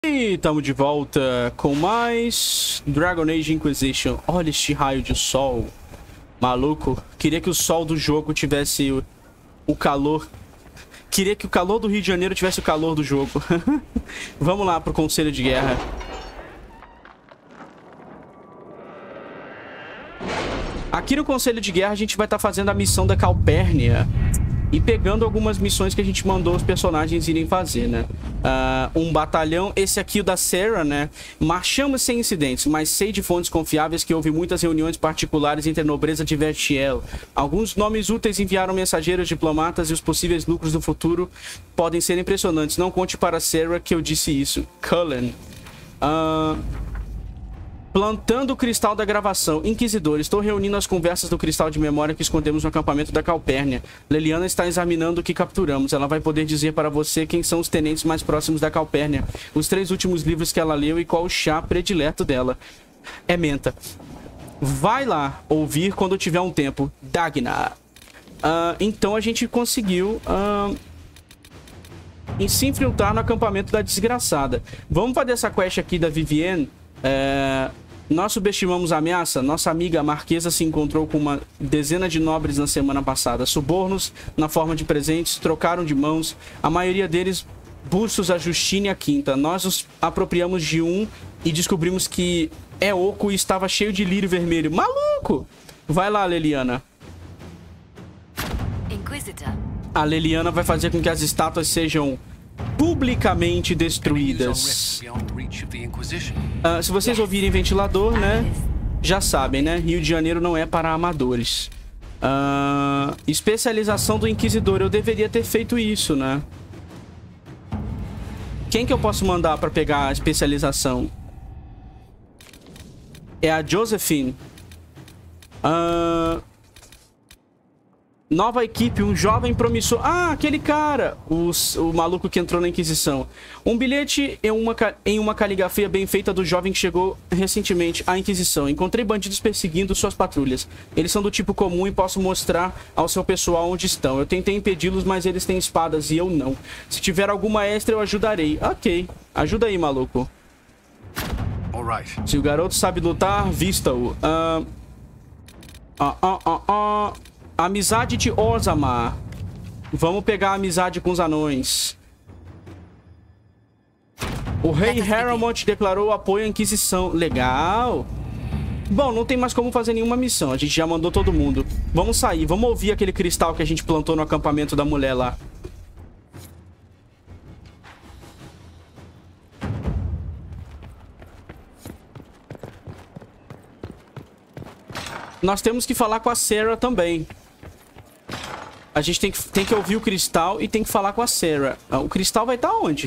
E estamos de volta com mais Dragon Age Inquisition. Olha este raio de sol. Maluco. Queria que o sol do jogo tivesse o calor. Queria que o calor do Rio de Janeiro tivesse o calor do jogo. Vamos lá pro Conselho de Guerra. Aqui no Conselho de Guerra a gente vai estar fazendo a missão da Calpurnia. E pegando algumas missões que a gente mandou os personagens irem fazer, né? Um batalhão, esse aqui o da Sarah, né? Marchamos sem incidentes, mas sei de fontes confiáveis que houve muitas reuniões particulares entre a nobreza de Vertiel. Alguns nomes úteis enviaram mensageiros diplomatas e os possíveis lucros do futuro podem ser impressionantes. Não conte para Sarah que eu disse isso. Cullen. Plantando o cristal da gravação. Inquisidor, estou reunindo as conversas do cristal de memória que escondemos no acampamento da Calpurnia. Leliana está examinando o que capturamos. Ela vai poder dizer para você quem são os tenentes mais próximos da Calpurnia, os 3 últimos livros que ela leu e qual o chá predileto dela. É menta. Vai lá ouvir quando tiver um tempo. Dagna. Então a gente conseguiu se infiltrar no acampamento da desgraçada. Vamos fazer essa quest aqui da Vivienne. Nós subestimamos a ameaça. Nossa amiga Marquesa se encontrou com uma dezena de nobres na semana passada. Subornos na forma de presentes, trocaram de mãos. A maioria deles bustos a Justine e a Quinta. Nós nos apropriamos de um e descobrimos que é oco e estava cheio de lírio vermelho. Maluco! Vai lá, Leliana. Inquisitor. A Leliana vai fazer com que as estátuas sejam publicamente destruídas. Se vocês ouvirem ventilador, né? Já sabem, né? Rio de Janeiro não é para amadores. Especialização do Inquisidor. Eu deveria ter feito isso, né? Quem que eu posso mandar para pegar a especialização? É a Josephine. Nova equipe, um jovem promissor. Aquele cara! O maluco que entrou na Inquisição. Um bilhete em uma caligrafia bem feita do jovem que chegou recentemente à Inquisição. Encontrei bandidos perseguindo suas patrulhas. Eles são do tipo comum e posso mostrar ao seu pessoal onde estão. Eu tentei impedi-los, mas eles têm espadas e eu não. Se tiver alguma extra, eu ajudarei. Ok. Ajuda aí, maluco. Se o garoto sabe lutar, vista-o. Amizade de Orzammar. Vamos pegar a amizade com os anões. O rei Harrowmont declarou apoio à Inquisição. Legal. Bom, não tem mais como fazer nenhuma missão. A gente já mandou todo mundo. Vamos sair. Vamos ouvir aquele cristal que a gente plantou no acampamento da mulher lá. Nós temos que falar com a Sarah também. A gente tem que ouvir o cristal e tem que falar com a Sarah. O cristal vai estar onde?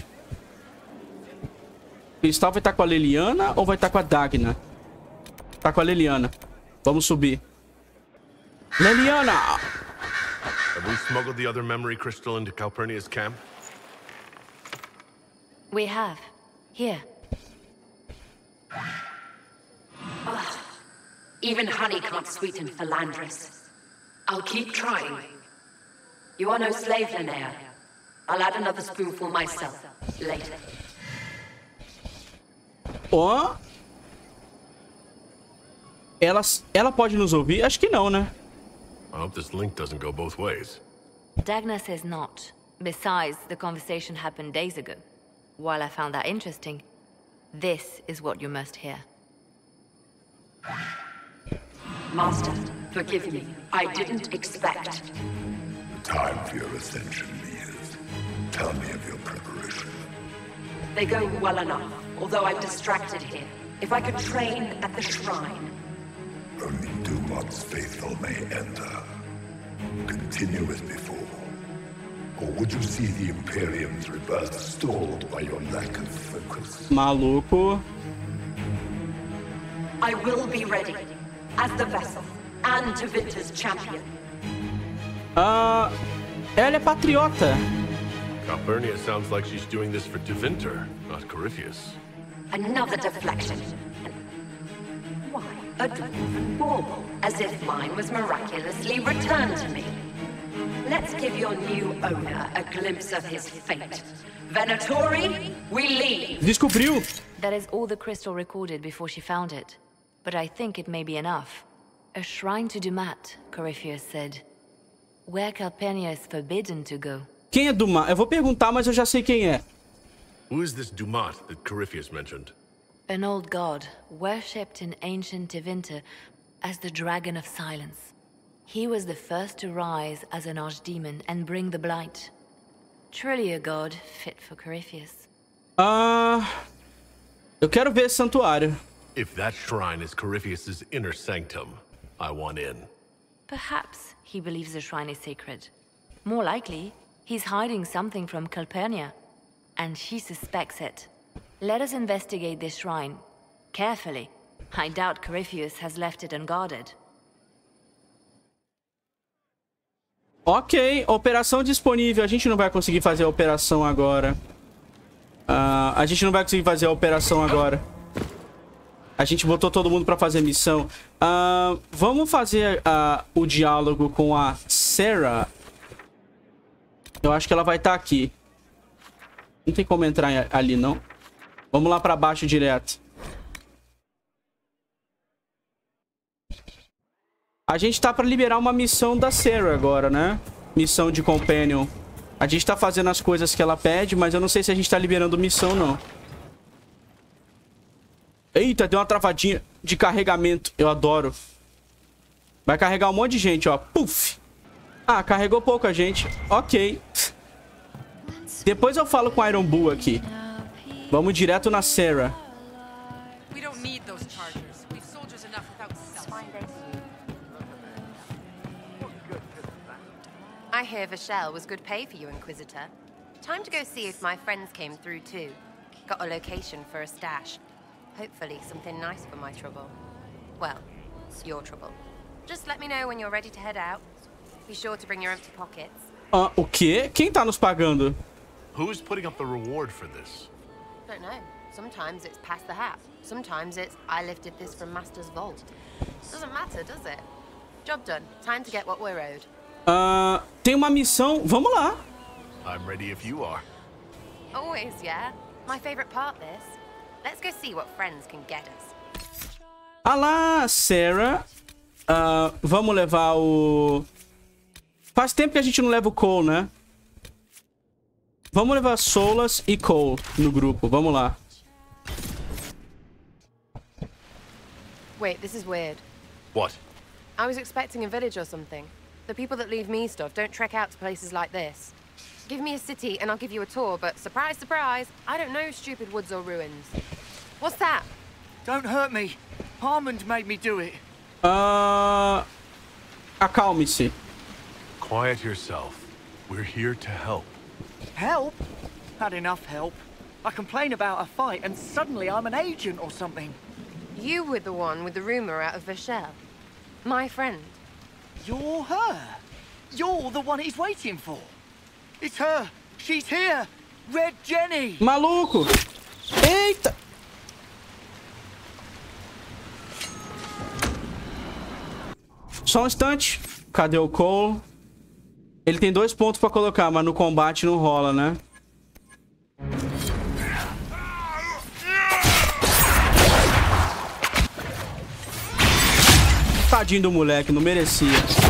O cristal vai estar com a Leliana ou vai estar com a Dagna? Tá com a Leliana. Vamos subir. Leliana! Have we smuggled the other memory crystal into Calpurnia's camp? We have. Here. Even honey can't sweeten Philandris. I'll keep trying. You are no slave, Linnea. I'll add another spoonful myself, later. Ela pode nos ouvir? Acho que não, né? I hope this link doesn't go both ways. Dagna says not. Besides, the conversation happened days ago. While I found that interesting, this is what you must hear. Master, forgive me. I didn't expect. The time for your ascension nears. Tell me of your preparation. They go well enough, although I'm distracted here. If I could train at the shrine. Only Dumont's faithful may enter. Continue as before. Or would you see the Imperium's rebirth stalled by your lack of focus? Maluco. I will be ready. As the vessel, and Tevinter's champion. Ela é patriota. Calpurnia sounds like she's doing this for Tevinter, not Corypheus. Another deflection. Why, a dwarven bauble, as if mine was miraculously returned to me. let's give your new owner a glimpse of his fate. Venatori, we leave. Descobriu. That is all the crystal recorded before she found it. But I think it may be enough. A shrine to Dumat, Corypheus said. Where Calpurnia is forbidden to go. Quem é Dumat? Eu vou perguntar, mas eu já sei quem é. Who is this Dumat that Corypheus mentioned? An old god, worshipped in ancient Tevinter as the Dragon of Silence. He was the first to rise as an archdemon and bring the blight. Truly a god fit for Corypheus. Eu quero ver esse santuário. If that shrine is Corypheus's inner sanctum, I want in. Perhaps he believes the shrine is sacred. More likely, he's hiding something from Calpurnia, and she suspects it. Let us investigate this shrine carefully. I doubt Corypheus has left it unguarded. Ok, operação disponível. A gente não vai conseguir fazer a operação agora. A gente não vai conseguir fazer a operação agora. A gente botou todo mundo pra fazer missão. Vamos fazer o diálogo com a Sarah. Eu acho que ela vai estar aqui. Não tem como entrar ali, não. Vamos lá pra baixo direto. A gente tá pra liberar uma missão da Sarah agora, né? Missão de Companion. A gente tá fazendo as coisas que ela pede, mas eu não sei se a gente tá liberando missão, não. Eita, deu uma travadinha de carregamento. Eu adoro. Vai carregar um monte de gente, ó. Puf! Carregou pouca gente. Ok. Depois eu falo com a Iron Bull aqui. Vamos direto na Sarah. I hear Vashel was good pay for you, Inquisitor. Time to go see if my friends came through too. Got a location for a stash. Hopefully something nice for my trouble. Well, your trouble. Just let me know when you're ready to head out. Be sure to bring your empty pockets. O quê? Quem tá nos pagando? Who's putting up the reward for this? Don't know. Sometimes it's pass the hat. Sometimes it's I lifted this from Master's vault. Doesn't matter, does it? Job done. Time to get what we're owed. Tem uma missão. Vamos lá. I'm ready if you are. Always, yeah. My favorite part, this. Let's go see what friends can get us. Lá, Sarah. Vamos levar o... Faz tempo que a gente não leva o Cole, né? Vamos levar Solas e Cole no grupo. Vamos lá. Wait, this is weird. What? I was expecting a village or something. The people that leave me stuff don't trek out to places like this. Give me a city and I'll give you a tour, but surprise, surprise, I don't know stupid woods or ruins. What's that? Don't hurt me. Harmond made me do it. Acalme-se. Quiet yourself. We're here to help. Help? Had enough help. I complain about a fight and suddenly I'm an agent or something. You were the one with the rumor out of Vashel. My friend. You're her. You're the one he's waiting for. It's her. She's here. Red Jenny. Maluco. Eita. Só um instante. Cadê o Cole? Ele tem 2 pontos pra colocar, mas no combate não rola, né? Tadinho do moleque, não merecia.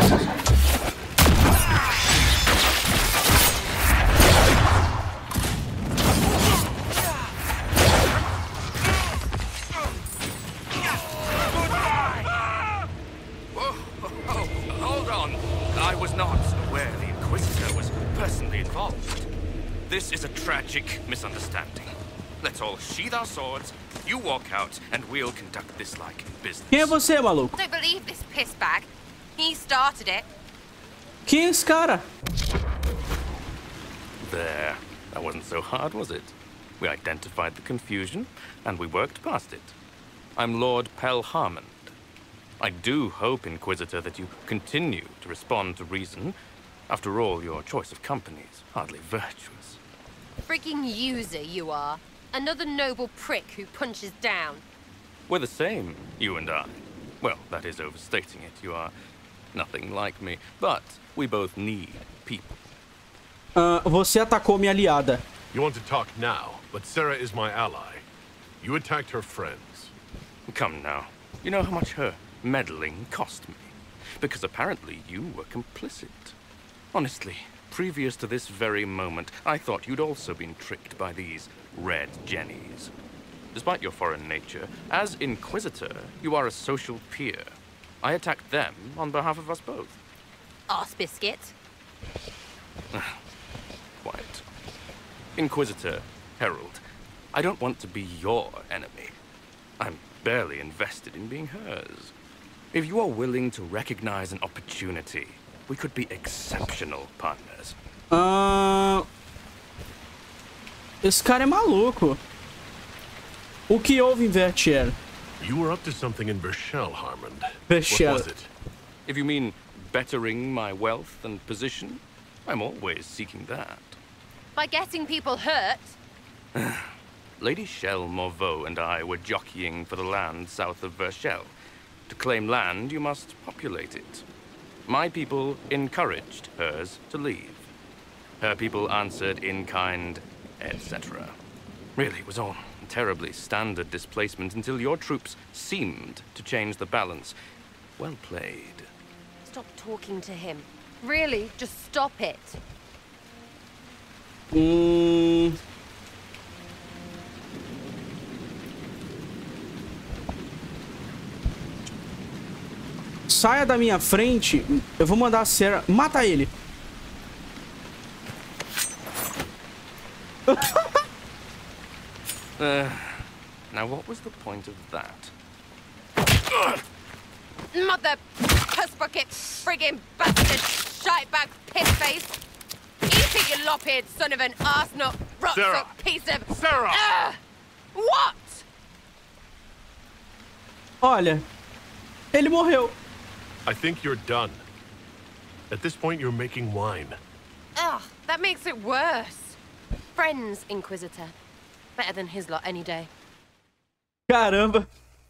Hold on. I was not aware the Inquisitor was personally involved. This is a tragic misunderstanding. Let's all sheath our swords, you walk out, and we'll conduct this like business. Quem é você, maluco? Don't believe this piss bag. He started it. Quem é esse cara? There. That wasn't so hard, was it? We identified the confusion, and we worked past it. I'm Lord Pel Harmond. I do hope, Inquisitor, that you continue to respond to reason. After all, your choice of company is hardly virtuous. Freaking user you are. Another noble prick who punches down. We're the same, you and I. Well, that is overstating it. You are nothing like me. But We both need people. Você atacou minha aliada. You want to talk now, but Sarah is my ally. You attacked her friends. Come now. You know how much her meddling cost me? Because apparently you were complicit. Honestly, previous to this very moment, I thought you'd also been tricked by these red jennies. Despite your foreign nature, as Inquisitor, you are a social peer. I attacked them on behalf of us both. Arse biscuit. Quiet. Inquisitor, Herald, I don't want to be your enemy. I'm barely invested in being hers. If you are willing to recognize an opportunity, we could be exceptional partners. Esse cara é maluco. O que houve em Vertier? You were up to something in Vershel, Harmond. Vershel. What was it? If you mean bettering my wealth and position, I'm always seeking that. By getting people hurt? Lady Shell Morveau and I were jockeying for the land south of Vershel. To claim land, you must populate it. My people encouraged hers to leave. Her people answered in kind, etc. Really, it was all terribly standard displacement until your troops seemed to change the balance. Well played. Stop talking to him. Really, just stop it. Saia da minha frente. Eu vou mandar a Sarah... Mata ele. Now what was the point of that? Mother puss bucket, friggin' bastard, shite-bag piss-face. Eat it, you lop-eared son of an arse-nut, rot-suck piece of... Sarah! What? Olha, ele morreu. I think you're done. At this point, you're making wine. Ugh, that makes it worse. Friends, Inquisitor. Better than his lot any day. Caramba.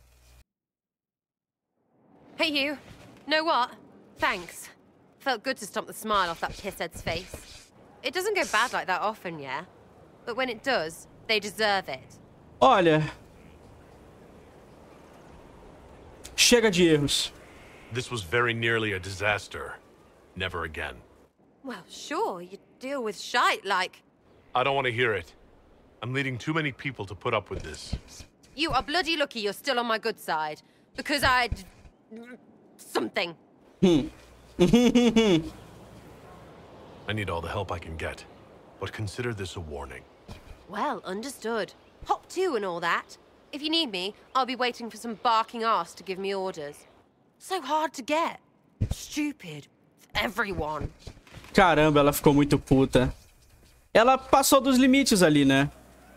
Hey, you. Know what? Thanks. Felt good to stomp the smile off that pisshead's face. It doesn't go bad like that often, yeah? But when it does, they deserve it. Olha. Chega de erros. This was very nearly a disaster. Never again. Well, sure, you deal with shite like... I don't want to hear it. I'm leading too many people to put up with this. You are bloody lucky you're still on my good side. Because I'd... something. I need all the help I can get. But consider this a warning. Well, understood. Hop to and all that. If you need me, I'll be waiting for some barking arse to give me orders. So hard to get. Stupid. Everyone. Caramba, ela ficou muito puta. Ela passou dos limites ali, né?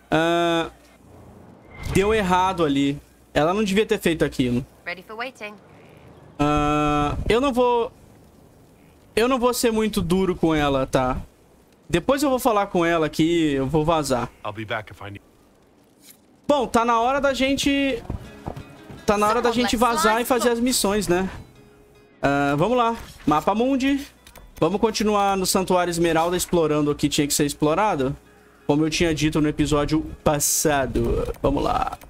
Deu errado ali. Ela não devia ter feito aquilo. Ready for waiting. Eu não vou ser muito duro com ela, tá? Depois eu vou falar com ela aqui, eu vou vazar. I'll be back if I need... Bom, tá na hora da gente... Tá na hora da gente vazar e fazer as missões, né? Vamos lá. Mapa Mundi. Vamos continuar no Santuário Esmeralda explorando o que tinha que ser explorado. Como eu tinha dito no episódio passado. Vamos lá.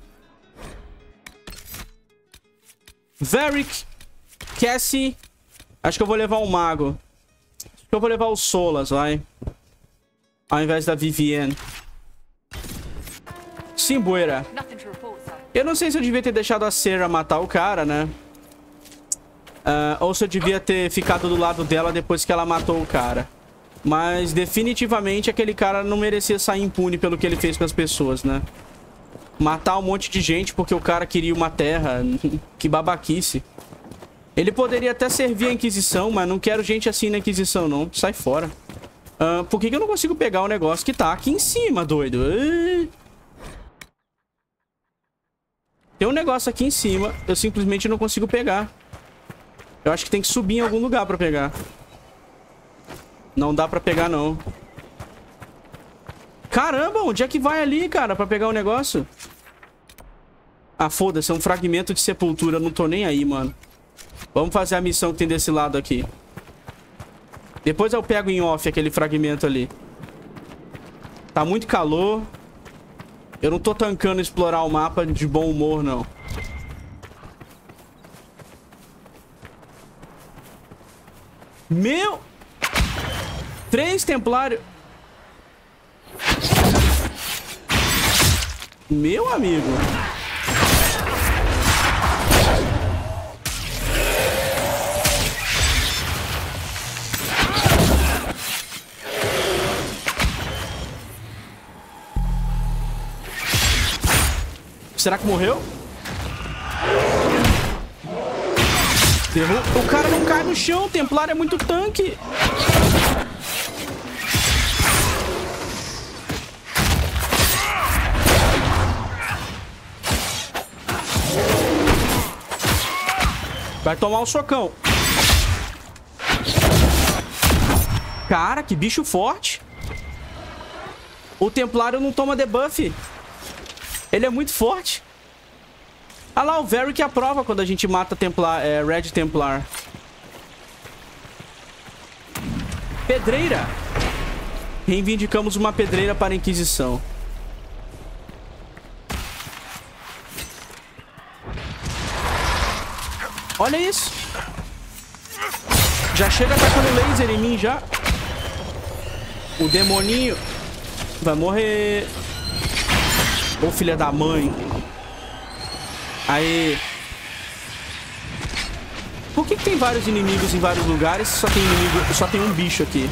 Varric. Cassie. Acho que eu vou levar um mago. Acho que eu vou levar o Solas, vai. Ao invés da Vivienne. Simbuera. Eu não sei se eu devia ter deixado a Sarah matar o cara, né? Ou se eu devia ter ficado do lado dela depois que ela matou o cara. Mas definitivamente aquele cara não merecia sair impune pelo que ele fez com as pessoas, né? Matar um monte de gente porque o cara queria uma terra. Que babaquice. Ele poderia até servir a Inquisição, mas não quero gente assim na Inquisição, não. Sai fora. Por que eu não consigo pegar o negócio que tá aqui em cima, doido? Tem um negócio aqui em cima. Eu simplesmente não consigo pegar. Eu acho que tem que subir em algum lugar pra pegar. Não dá pra pegar, não. Caramba, onde é que vai ali, cara, pra pegar o negócio? Ah, foda-se, é um fragmento de sepultura. Eu não tô nem aí, mano. Vamos fazer a missão que tem desse lado aqui. Depois eu pego em off aquele fragmento ali. Tá muito calor. Eu não tô tancando explorar o mapa de bom humor, não. Meu... 3 templários. Meu amigo. Será que morreu? O cara não cai no chão. O Templário é muito tanque. Vai tomar um socão. Cara, que bicho forte. O Templário não toma debuff. Ele é muito forte. Ah lá, o Varric aprova quando a gente mata Templar, Red Templar. Pedreira. Reivindicamos uma pedreira para a Inquisição. Olha isso. Já chega atacando laser em mim, já. O demoninho vai morrer. Ô, filha da mãe. Aí. Por que tem vários inimigos em vários lugares se só tem um bicho aqui?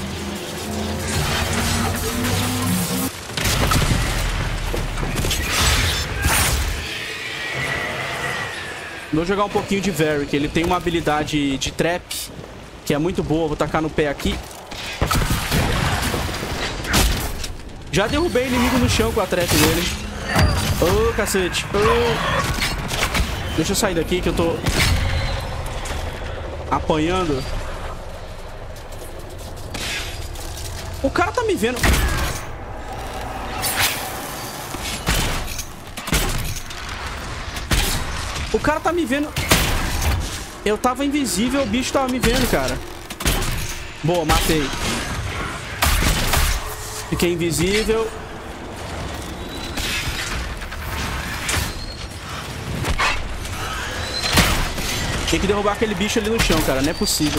Vou jogar um pouquinho de Varric. Ele tem uma habilidade de trap que é muito boa. Vou tacar no pé aqui. Já derrubei inimigo no chão com a trap dele. Ô, cacete. Deixa eu sair daqui que eu tô apanhando. O cara tá me vendo. O cara tá me vendo. Eu tava invisível, o bicho tava me vendo, cara. Boa, matei. Fiquei invisível. Tem que derrubar aquele bicho ali no chão, cara. Não é possível.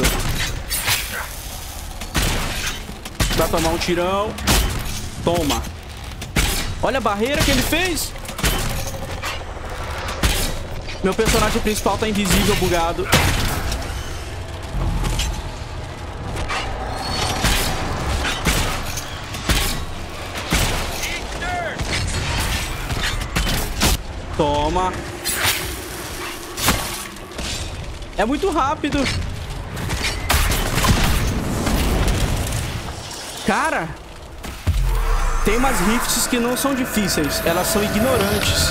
Vai tomar um tirão. Toma. Olha a barreira que ele fez. Meu personagem principal tá invisível, bugado. Toma. É muito rápido. Cara, tem umas rifts que não são difíceis. Elas são ignorantes.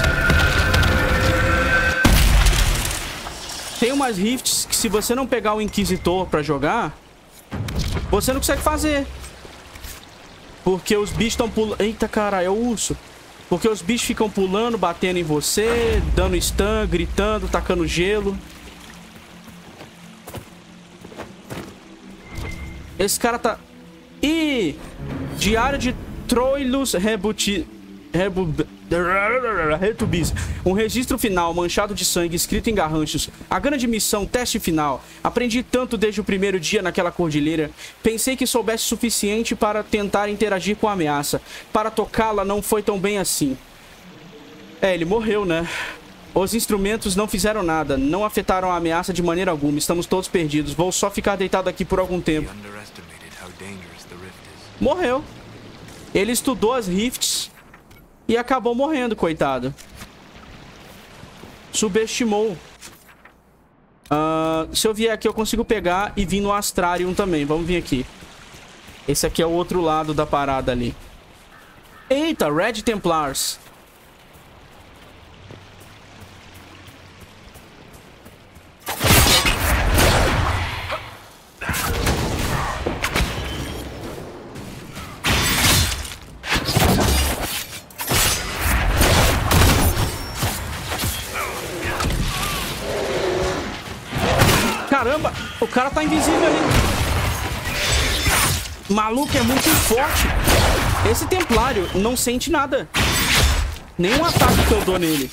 Tem umas rifts que se você não pegar o Inquisitor pra jogar, você não consegue fazer. Porque os bichos estão pulando... Eita, caralho, é o urso. Porque os bichos ficam pulando, batendo em você, dando stun, gritando, tacando gelo. Esse cara tá... Ih! Diário de Troilus Retubis. Um registro final, manchado de sangue, escrito em garranchos. A grande missão, teste final. Aprendi tanto desde o primeiro dia naquela cordilheira. Pensei que soubesse o suficiente para tentar interagir com a ameaça. Para tocá-la não foi tão bem assim. É, ele morreu, né? Os instrumentos não fizeram nada. Não afetaram a ameaça de maneira alguma. Estamos todos perdidos. Vou só ficar deitado aqui por algum tempo. Morreu. Ele estudou as rifts e acabou morrendo, coitado. Subestimou. Se eu vier aqui, eu consigo pegar e vir no Astrarium também. Vamos vir aqui. Esse aqui é o outro lado da parada ali. Eita, Red Templars. Caramba, o cara tá invisível ali. Maluco, é muito forte. Esse templário não sente nada. Nenhum ataque que eu dou nele.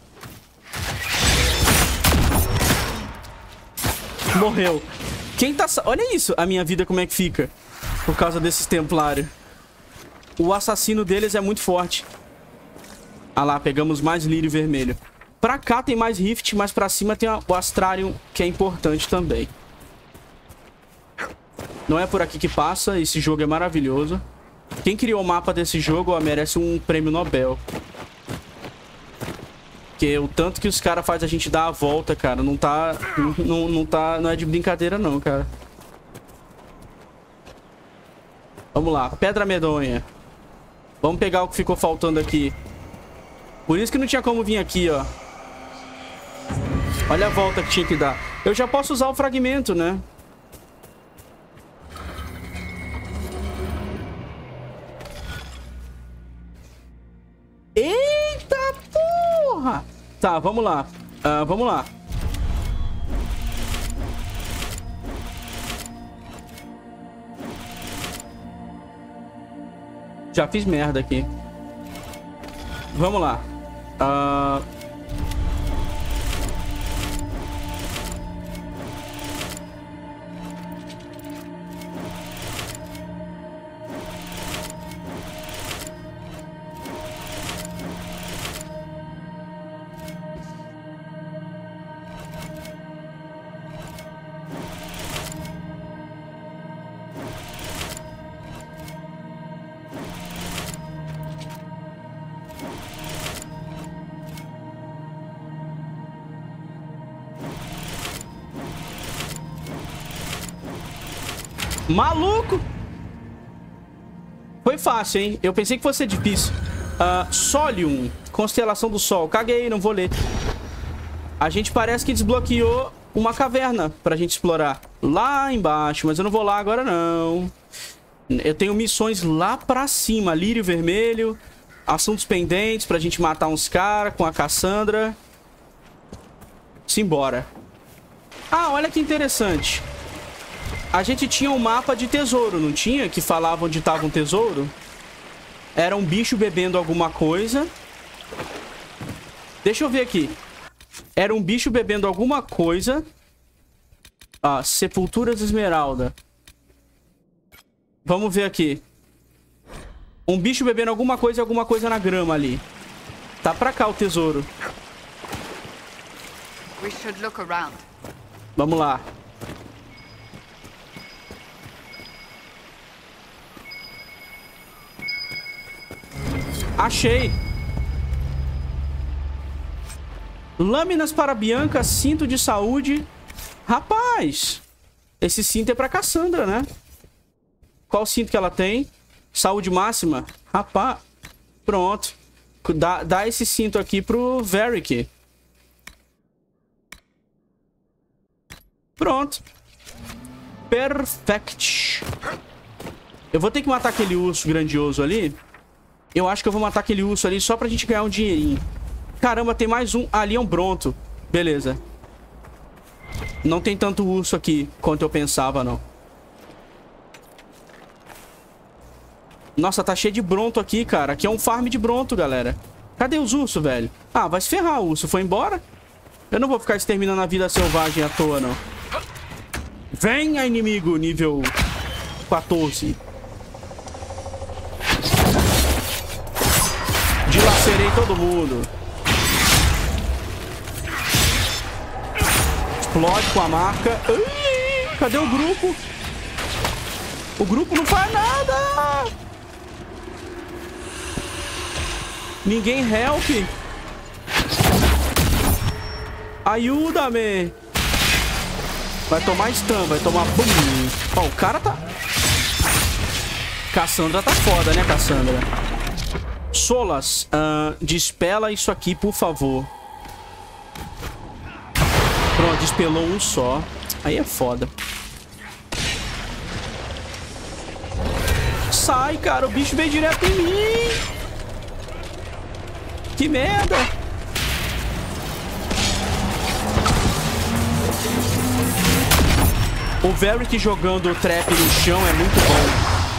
Morreu. Quem tá... Olha isso, a minha vida como é que fica. Por causa desses templários. O assassino deles é muito forte. Ah lá, pegamos mais lírio vermelho. Pra cá tem mais rift, mas pra cima tem o Astrarium, que é importante também. Não é por aqui que passa, esse jogo é maravilhoso. Quem criou o mapa desse jogo, ó, merece um prêmio Nobel. Porque o tanto que os caras fazem a gente dar a volta, cara, não é de brincadeira não, cara. Vamos lá, Pedra Medonha. Vamos pegar o que ficou faltando aqui. Por isso que não tinha como vir aqui, ó. Olha a volta que tinha que dar. Eu já posso usar o fragmento, né? Eita porra! Tá, vamos lá. Vamos lá. Já fiz merda aqui. Vamos lá. Maluco! Foi fácil, hein? Eu pensei que fosse ser difícil. Solium, Constelação do Sol. Caguei, não vou ler. A gente parece que desbloqueou uma caverna pra gente explorar. Lá embaixo, mas eu não vou lá agora, não. Eu tenho missões lá pra cima. Lírio vermelho. Assuntos pendentes pra gente matar uns caras com a Cassandra. Simbora. Ah, olha que interessante. A gente tinha um mapa de tesouro, não tinha? Que falava onde estava um tesouro. Era um bicho bebendo alguma coisa. Deixa eu ver aqui. Era um bicho bebendo alguma coisa. Sepulturas Esmeralda. Vamos ver aqui. Um bicho bebendo alguma coisa na grama ali. Tá pra cá o tesouro. Vamos lá. Achei. Lâminas para Bianca, cinto de saúde. Rapaz, esse cinto é pra Cassandra, né? Qual cinto que ela tem? Saúde máxima. Rapaz, pronto. Dá esse cinto aqui pro Varric. Pronto. Perfect. Eu vou ter que matar aquele urso grandioso ali. Eu acho que eu vou matar aquele urso ali só pra gente ganhar um dinheirinho. Caramba, tem mais um. Ali é um Bronto. Beleza. Não tem tanto urso aqui quanto eu pensava, não. Nossa, tá cheio de Bronto aqui, cara. Aqui é um farm de Bronto, galera. Cadê os ursos, velho? Ah, vai se ferrar, o urso foi embora. Eu não vou ficar exterminando a vida selvagem à toa, não. Venha, inimigo, nível 14. Dilacerei todo mundo. Explode com a marca. Ui, cadê o grupo? O grupo não faz nada. Ninguém help. Ajuda-me. Vai tomar stun, vai tomar boom. Ó, o cara tá... Cassandra tá foda, né, Cassandra? Solas, dispela isso aqui, por favor. Pronto, dispelou um só. Aí é foda. Sai, cara, o bicho veio direto em mim. Que merda. O Varric jogando o trap no chão é muito bom.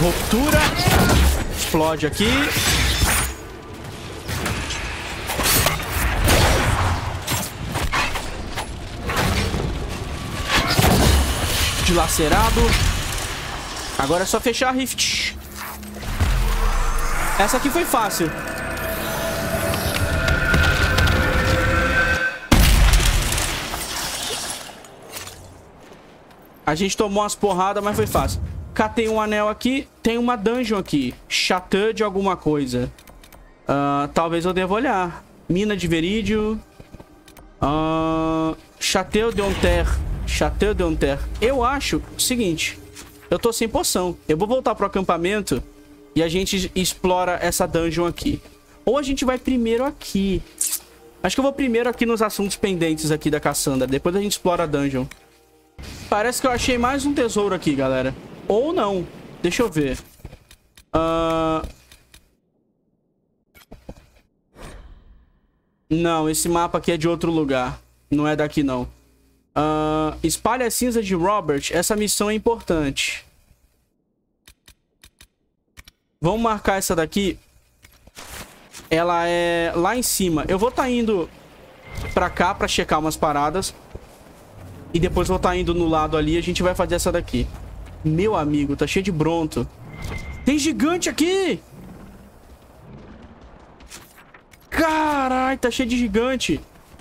Ruptura. Explode aqui. Dilacerado. Agora é só fechar a rift. Essa aqui foi fácil. A gente tomou umas porradas, mas foi fácil. Catei um anel aqui. Tem uma dungeon aqui. Chateau de alguma coisa. Talvez eu deva olhar. Mina de verídio. Chateau de Onter. Chateau de Onter. Eu acho o seguinte. Eu tô sem poção. Eu vou voltar pro acampamento e a gente explora essa dungeon aqui. Ou a gente vai primeiro aqui. Acho que eu vou primeiro aqui nos assuntos pendentes aqui da Cassandra. Depois a gente explora a dungeon. Parece que eu achei mais um tesouro aqui, galera. Ou não. Deixa eu ver. Não, esse mapa aqui é de outro lugar. Não é daqui, não. Espalha a cinza de Robert. Essa missão é importante. Vamos marcar essa daqui. Ela é lá em cima. Eu vou estar indo pra cá pra checar umas paradas. E depois vou estar indo no lado ali. A gente vai fazer essa daqui. Meu amigo, tá cheio de bronto. Tem gigante aqui! Caralho, tá cheio de gigante.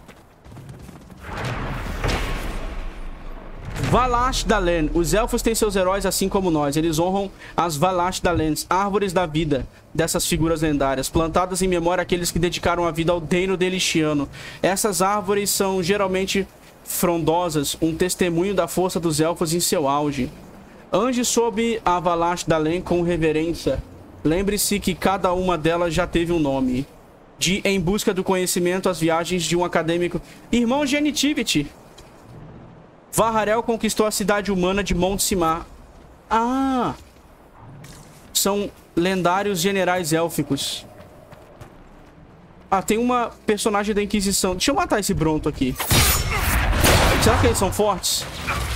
Valash Dalen. Os elfos têm seus heróis assim como nós. Eles honram as Valash Dalens, árvores da vida dessas figuras lendárias, plantadas em memória àqueles que dedicaram a vida ao Deino Delixiano. Essas árvores são geralmente frondosas, um testemunho da força dos elfos em seu auge. Ande sob a Valash Dalen com reverência. Lembre-se que cada uma delas já teve um nome. De Em Busca do Conhecimento, as viagens de um acadêmico. Irmão Genitivity. Vaharel conquistou a cidade humana de Mont Simar. Ah! São lendários generais élficos. Ah, tem uma personagem da Inquisição. Deixa eu matar esse Bronto aqui. Será que eles são fortes?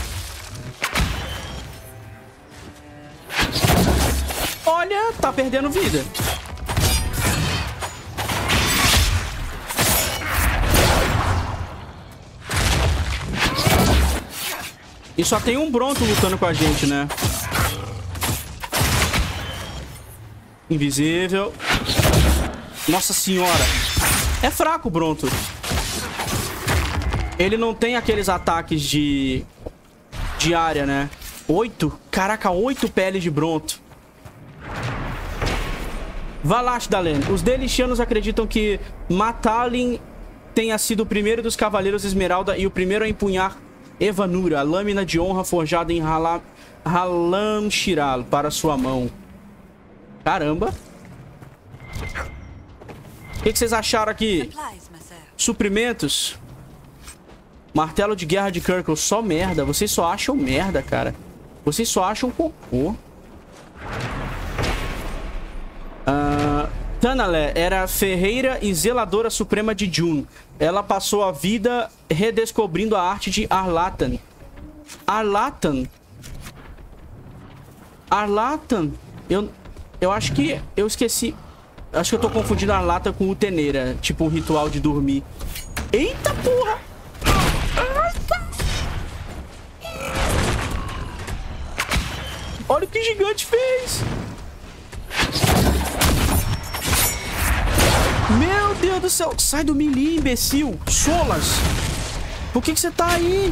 Olha, tá perdendo vida. E só tem um Bronto lutando com a gente, né? Invisível. Nossa senhora. É fraco o Bronto. Ele não tem aqueles ataques de área, né? 8? Caraca, 8 peles de Bronto. Valash Dalen. Os Delixianos acreditam que Matalin tenha sido o primeiro dos Cavaleiros Esmeralda e o primeiro a empunhar Evanura, a lâmina de honra forjada em Halam Shiral, para sua mão. Caramba. O que vocês acharam aqui? Suprimentos. Martelo de guerra de Kirkle. Só merda. Vocês só acham merda, cara. Vocês só acham cocô. Tanale era ferreira e zeladora suprema de Jun. Ela passou a vida redescobrindo a arte de Arlatan. Arlatan? Arlatan? Eu acho que eu esqueci. Acho que eu tô confundindo Arlatan com Uteneira. Tipo um ritual de dormir. Eita porra! Olha o que o gigante fez! Meu Deus do céu! Sai do melee, imbecil! Solas! Por que você tá aí?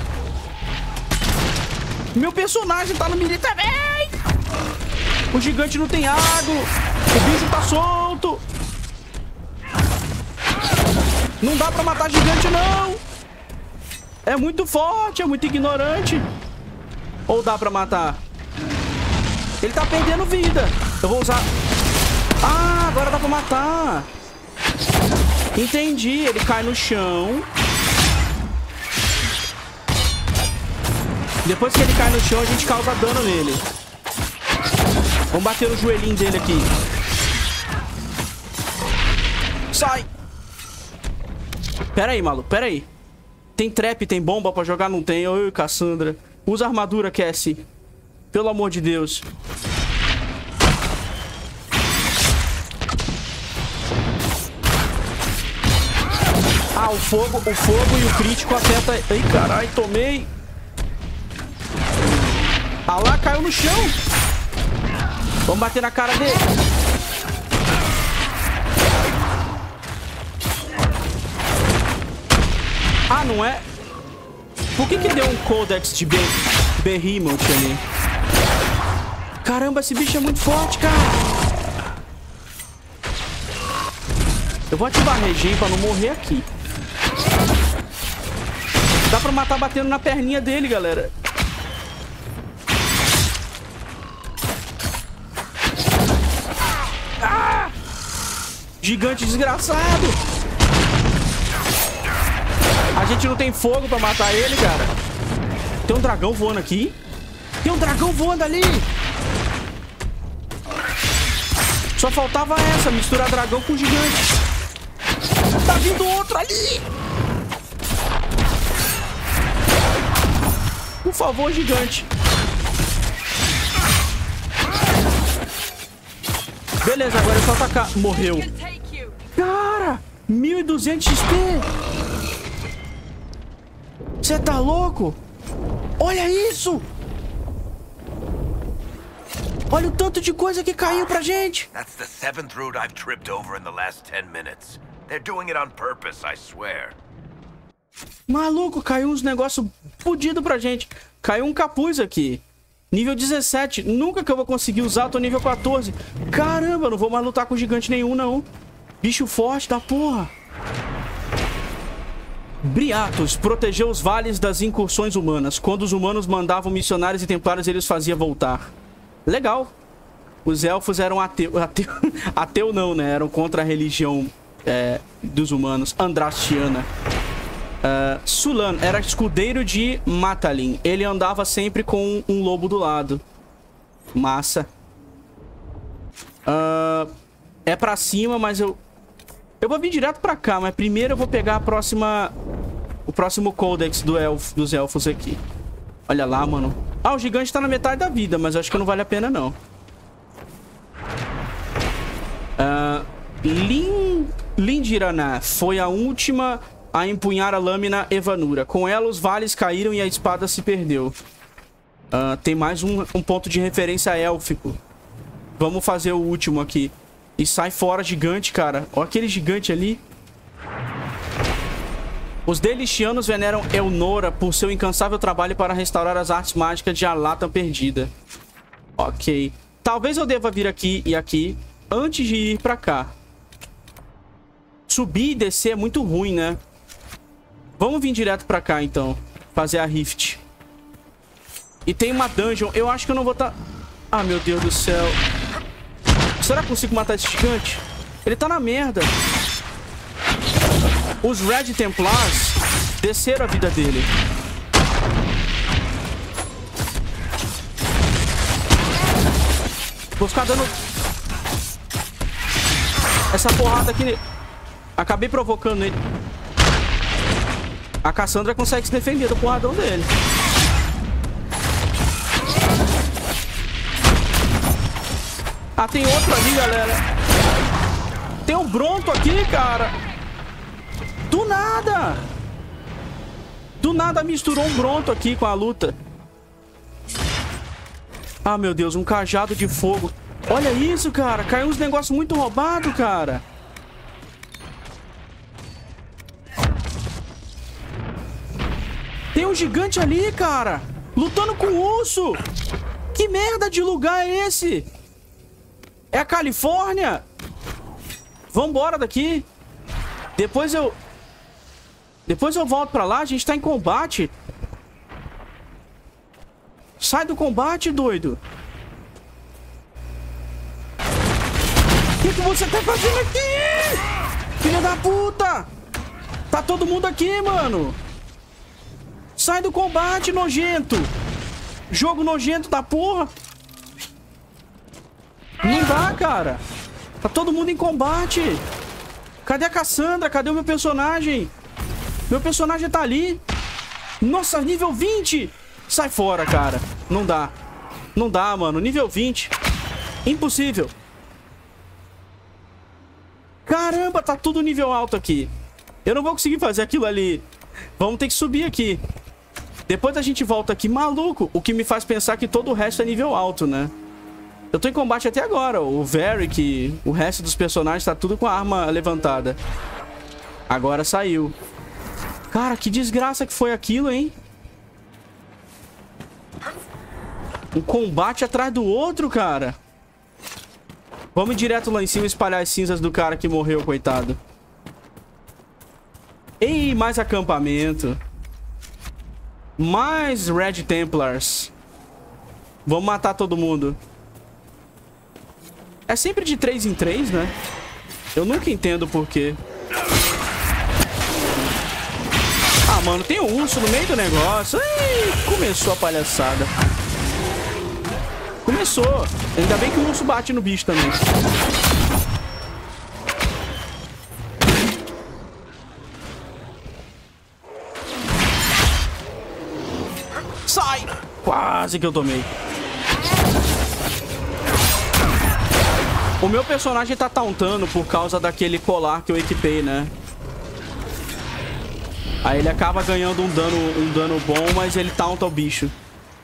Meu personagem tá no melee também! O gigante não tem água! O bicho tá solto! Não dá pra matar gigante, não! É muito forte, é muito ignorante! Ou dá pra matar? Ele tá perdendo vida! Eu vou usar... Ah, agora dá pra matar! Entendi, ele cai no chão. Depois que ele cai no chão, a gente causa dano nele. Vamos bater no joelhinho dele aqui. Sai! Pera aí, maluco, pera aí. Tem trap, tem bomba pra jogar? Não tem. Oi, Cassandra. Usa armadura, Cassie. Pelo amor de Deus. o fogo e o crítico afeta... Ai, caralho, tomei. Ah lá, caiu no chão. Vamos bater na cara dele. Ah, não é? Por que deu um Codex de Behemoth ali? Caramba, esse bicho é muito forte, cara. Eu vou ativar a regen pra não morrer aqui. Dá pra matar batendo na perninha dele, galera. Ah! Gigante desgraçado. A gente não tem fogo pra matar ele, cara. Tem um dragão voando aqui. Tem um dragão voando ali. Só faltava essa, misturar dragão com gigante. Tá vindo outro ali. Por favor, gigante. Beleza, agora é só atacar. Morreu. Cara, 1200 XP. Você tá louco? Olha isso. Olha o tanto de coisa que caiu pra gente. That's the 7th route I've tripped over in the last 10 minutes. They're doing it on purpose, I swear. Maluco, caiu uns negócios fodidos pra gente. Caiu um capuz aqui. Nível 17. Nunca que eu vou conseguir usar, eu tô nível 14. Caramba, eu não vou mais lutar com gigante nenhum, não. Bicho forte da porra. Briatos protegeu os vales das incursões humanas. Quando os humanos mandavam missionários e templários, eles faziam voltar. Legal. Os elfos eram ateu não, né? Eram contra a religião dos humanos. Andrastiana. Sulan era escudeiro de Matalin. Ele andava sempre com um lobo do lado. Massa. É pra cima, mas eu vou vir direto pra cá. Mas primeiro eu vou pegar a próxima... O próximo Codex dos elfos aqui. Olha lá, mano. Ah, o gigante tá na metade da vida, mas eu acho que não vale a pena, não. Lindirana foi a última a empunhar a lâmina Evanura. Com ela, os vales caíram e a espada se perdeu. Tem mais um ponto de referência élfico. Vamos fazer o último aqui. E sai fora, gigante, cara. Olha aquele gigante ali. Os Delixianos veneram Elnora por seu incansável trabalho para restaurar as artes mágicas de Alatan perdida. Ok. Talvez eu deva vir aqui e aqui antes de ir pra cá. Subir e descer é muito ruim, né? Vamos vir direto pra cá, então. Fazer a Rift. E tem uma dungeon. Eu acho que eu não vou estar... Ah, meu Deus do céu. Será que eu consigo matar esse gigante? Ele tá na merda. Os Red Templars desceram a vida dele. Vou ficar dando essa porrada aqui. Acabei provocando ele. A Cassandra consegue se defender do porradão dele. Ah, tem outro ali, galera. Tem um Bronto aqui, cara. Do nada. Do nada misturou um Bronto aqui com a luta. Ah, meu Deus, um cajado de fogo. Olha isso, cara. Caiu uns negócios muito roubados, cara. Tem um gigante ali, cara. Lutando com o urso. Que merda de lugar é esse? É a Califórnia? Vambora daqui. Depois eu volto pra lá. A gente tá em combate. Sai do combate, doido. O que você tá fazendo aqui? Filha da puta. Tá todo mundo aqui, mano. Sai do combate, nojento. Jogo nojento da porra. Não dá, cara. Tá todo mundo em combate. Cadê a Cassandra? Cadê o meu personagem? Meu personagem tá ali. Nossa, nível 20. Sai fora, cara. Não dá. Não dá, mano. Nível 20. Impossível. Caramba, tá tudo nível alto aqui. Eu não vou conseguir fazer aquilo ali. Vamos ter que subir aqui. Depois a gente volta aqui. Maluco, o que me faz pensar que todo o resto é nível alto, né? Eu tô em combate até agora. O Varric, o resto dos personagens tá tudo com a arma levantada. Agora saiu. Cara, que desgraça que foi aquilo, hein? Um combate atrás do outro, cara. Vamos direto lá em cima espalhar as cinzas do cara que morreu, coitado. Ei, mais acampamento. Mais Red Templars. Vamos matar todo mundo. É sempre de 3 em 3, né? Eu nunca entendo por quê. Ah, mano, tem um urso no meio do negócio. Ai, começou a palhaçada. Começou. Ainda bem que o urso bate no bicho também. Sai! Quase que eu tomei. O meu personagem tá tauntando por causa daquele colar que eu equipei, né? Aí ele acaba ganhando um dano bom, mas ele taunta o bicho.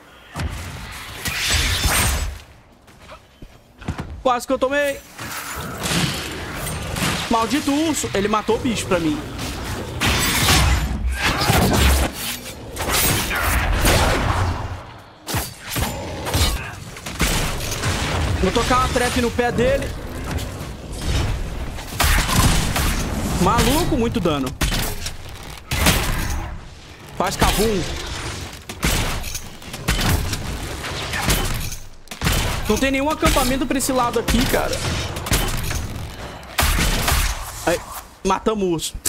Quase que eu tomei. Maldito urso. Ele matou o bicho pra mim. Vou tocar uma trap no pé dele. Maluco, muito dano. Faz cabum. Não tem nenhum acampamento pra esse lado aqui, cara. Aí, matamos o urso.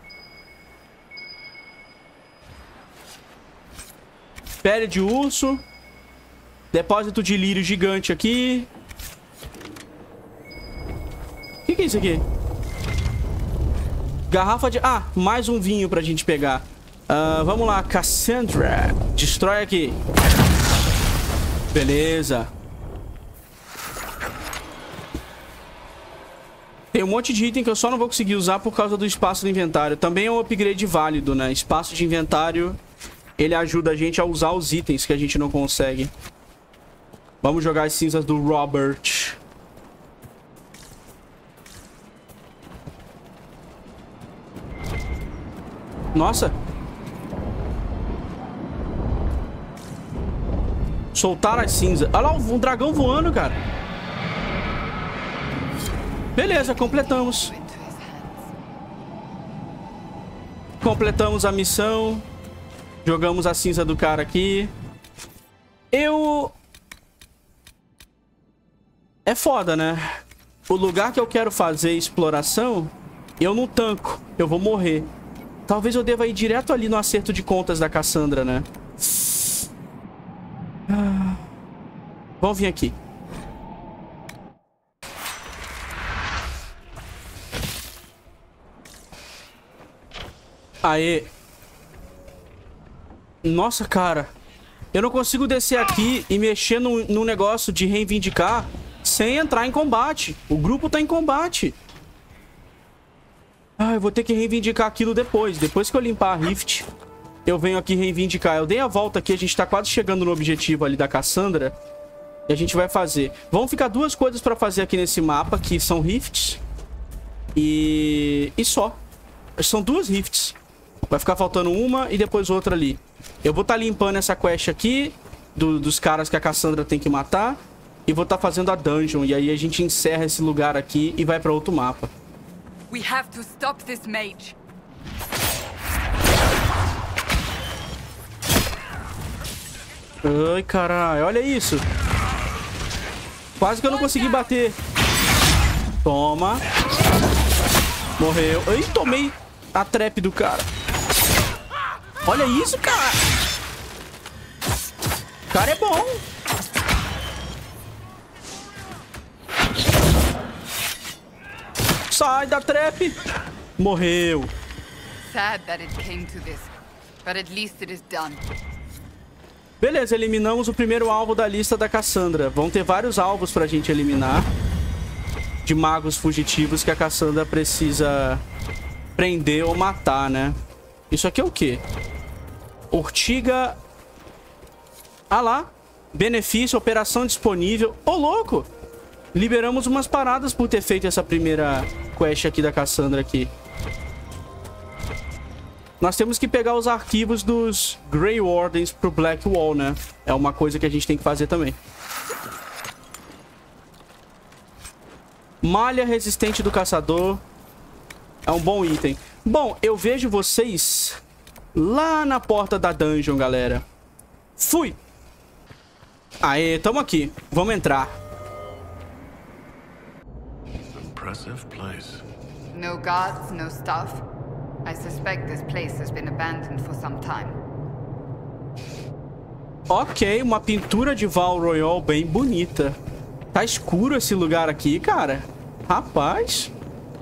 Pele de urso. Depósito de lírio gigante aqui. O que é isso aqui? Garrafa de... Ah, mais um vinho pra gente pegar. Vamos lá, Cassandra. Destrói aqui. Beleza. Tem um monte de item que eu só não vou conseguir usar por causa do espaço do inventário. Também é um upgrade válido, né? Espaço de inventário, ele ajuda a gente a usar os itens que a gente não consegue. Vamos jogar as cinzas do Robert. Nossa. Soltaram as cinzas. Olha lá, um dragão voando, cara. Beleza, completamos. Completamos a missão. Jogamos a cinza do cara aqui. É foda, né? O lugar que eu quero fazer exploração, eu não tanco. Eu vou morrer. Talvez eu deva ir direto ali no acerto de contas da Cassandra, né? Vamos vir aqui. Aê. Nossa, cara. Eu não consigo descer aqui e mexer no negócio de reivindicar sem entrar em combate. O grupo tá em combate. Ah, eu vou ter que reivindicar aquilo depois. Depois que eu limpar a Rift, eu venho aqui reivindicar. Eu dei a volta aqui, a gente tá quase chegando no objetivo ali da Cassandra. E a gente vai fazer. Vão ficar duas coisas pra fazer aqui nesse mapa, que são Rifts. E só. São duas Rifts. Vai ficar faltando uma e depois outra ali. Eu vou estar limpando essa quest aqui dos caras que a Cassandra tem que matar. E vou estar fazendo a dungeon. E aí a gente encerra esse lugar aqui e vai pra outro mapa. We have to stop this mage. Ai, caralho. Olha isso. Quase que eu não consegui bater. Toma. Morreu. Ai, tomei a trap do cara. Olha isso, cara. O cara é bom. Sai da trap. Morreu. Sad that it came to this, but at least it is done. Beleza, eliminamos o primeiro alvo da lista da Cassandra. Vão ter vários alvos pra gente eliminar. De magos fugitivos que a Cassandra precisa prender ou matar, né? Isso aqui é o quê? Ortiga... Ah lá. Benefício, operação disponível. Ô, louco! Liberamos umas paradas por ter feito essa primeira quest aqui da Cassandra aqui. Nós temos que pegar os arquivos dos Grey Wardens pro Blackwall, né? É uma coisa que a gente tem que fazer também. Malha resistente do caçador. É um bom item. Bom, eu vejo vocês lá na porta da dungeon, galera. Fui! Aê, tamo aqui. Vamos entrar. Impressive place. No guards, no staff. I suspect this place has been abandoned for some time. Ok, uma pintura de Val Royeaux bem bonita. Tá escuro esse lugar aqui, cara. Rapaz.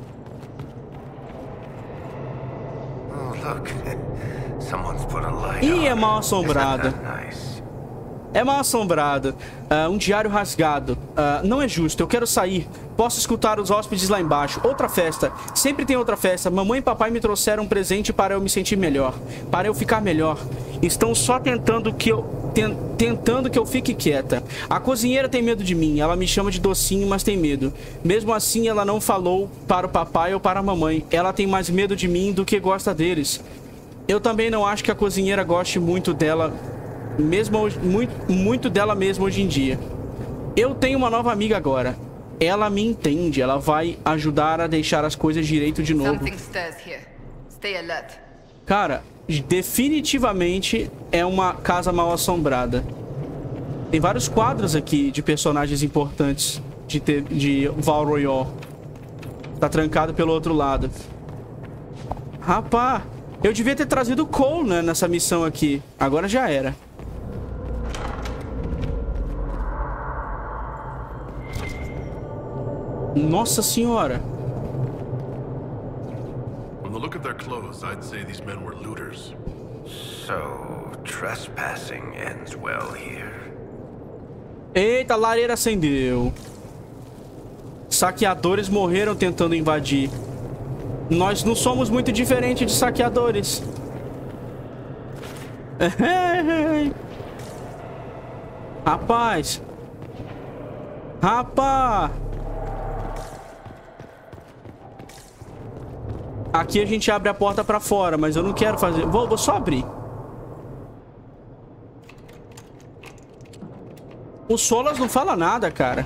Oh, look. Someone's put a light Ih, é on. mal assombrado. Isn't that nice? É mal assombrado. Um diário rasgado. Não é justo, eu quero sair. Posso escutar os hóspedes lá embaixo. Outra festa. Sempre tem outra festa. Mamãe e papai me trouxeram um presente para eu me sentir melhor. Para eu ficar melhor. Estão só tentando que eu fique quieta. A cozinheira tem medo de mim. Ela me chama de docinho, mas tem medo. Mesmo assim, ela não falou para o papai ou para a mamãe. Ela tem mais medo de mim do que gosta deles. Eu também não acho que a cozinheira goste muito dela... muito dela mesma hoje em dia. Eu tenho uma nova amiga agora. Ela me entende. Ela vai ajudar a deixar as coisas direito de novo. Cara, definitivamente é uma casa mal assombrada. Tem vários quadros aqui de personagens importantes de Val Royeaux. Tá trancado pelo outro lado. Rapaz, eu devia ter trazido o Cole, né, nessa missão aqui. Agora já era. Nossa senhora. From the look of their clothes, I'd say these men were looters. So, trespassing ends well here. Eita, a lareira acendeu. Saqueadores morreram tentando invadir. Nós não somos muito diferentes de saqueadores. Rapaz. Rapaz. Aqui a gente abre a porta pra fora, mas eu não quero fazer... Vou só abrir. O Solas não fala nada, cara.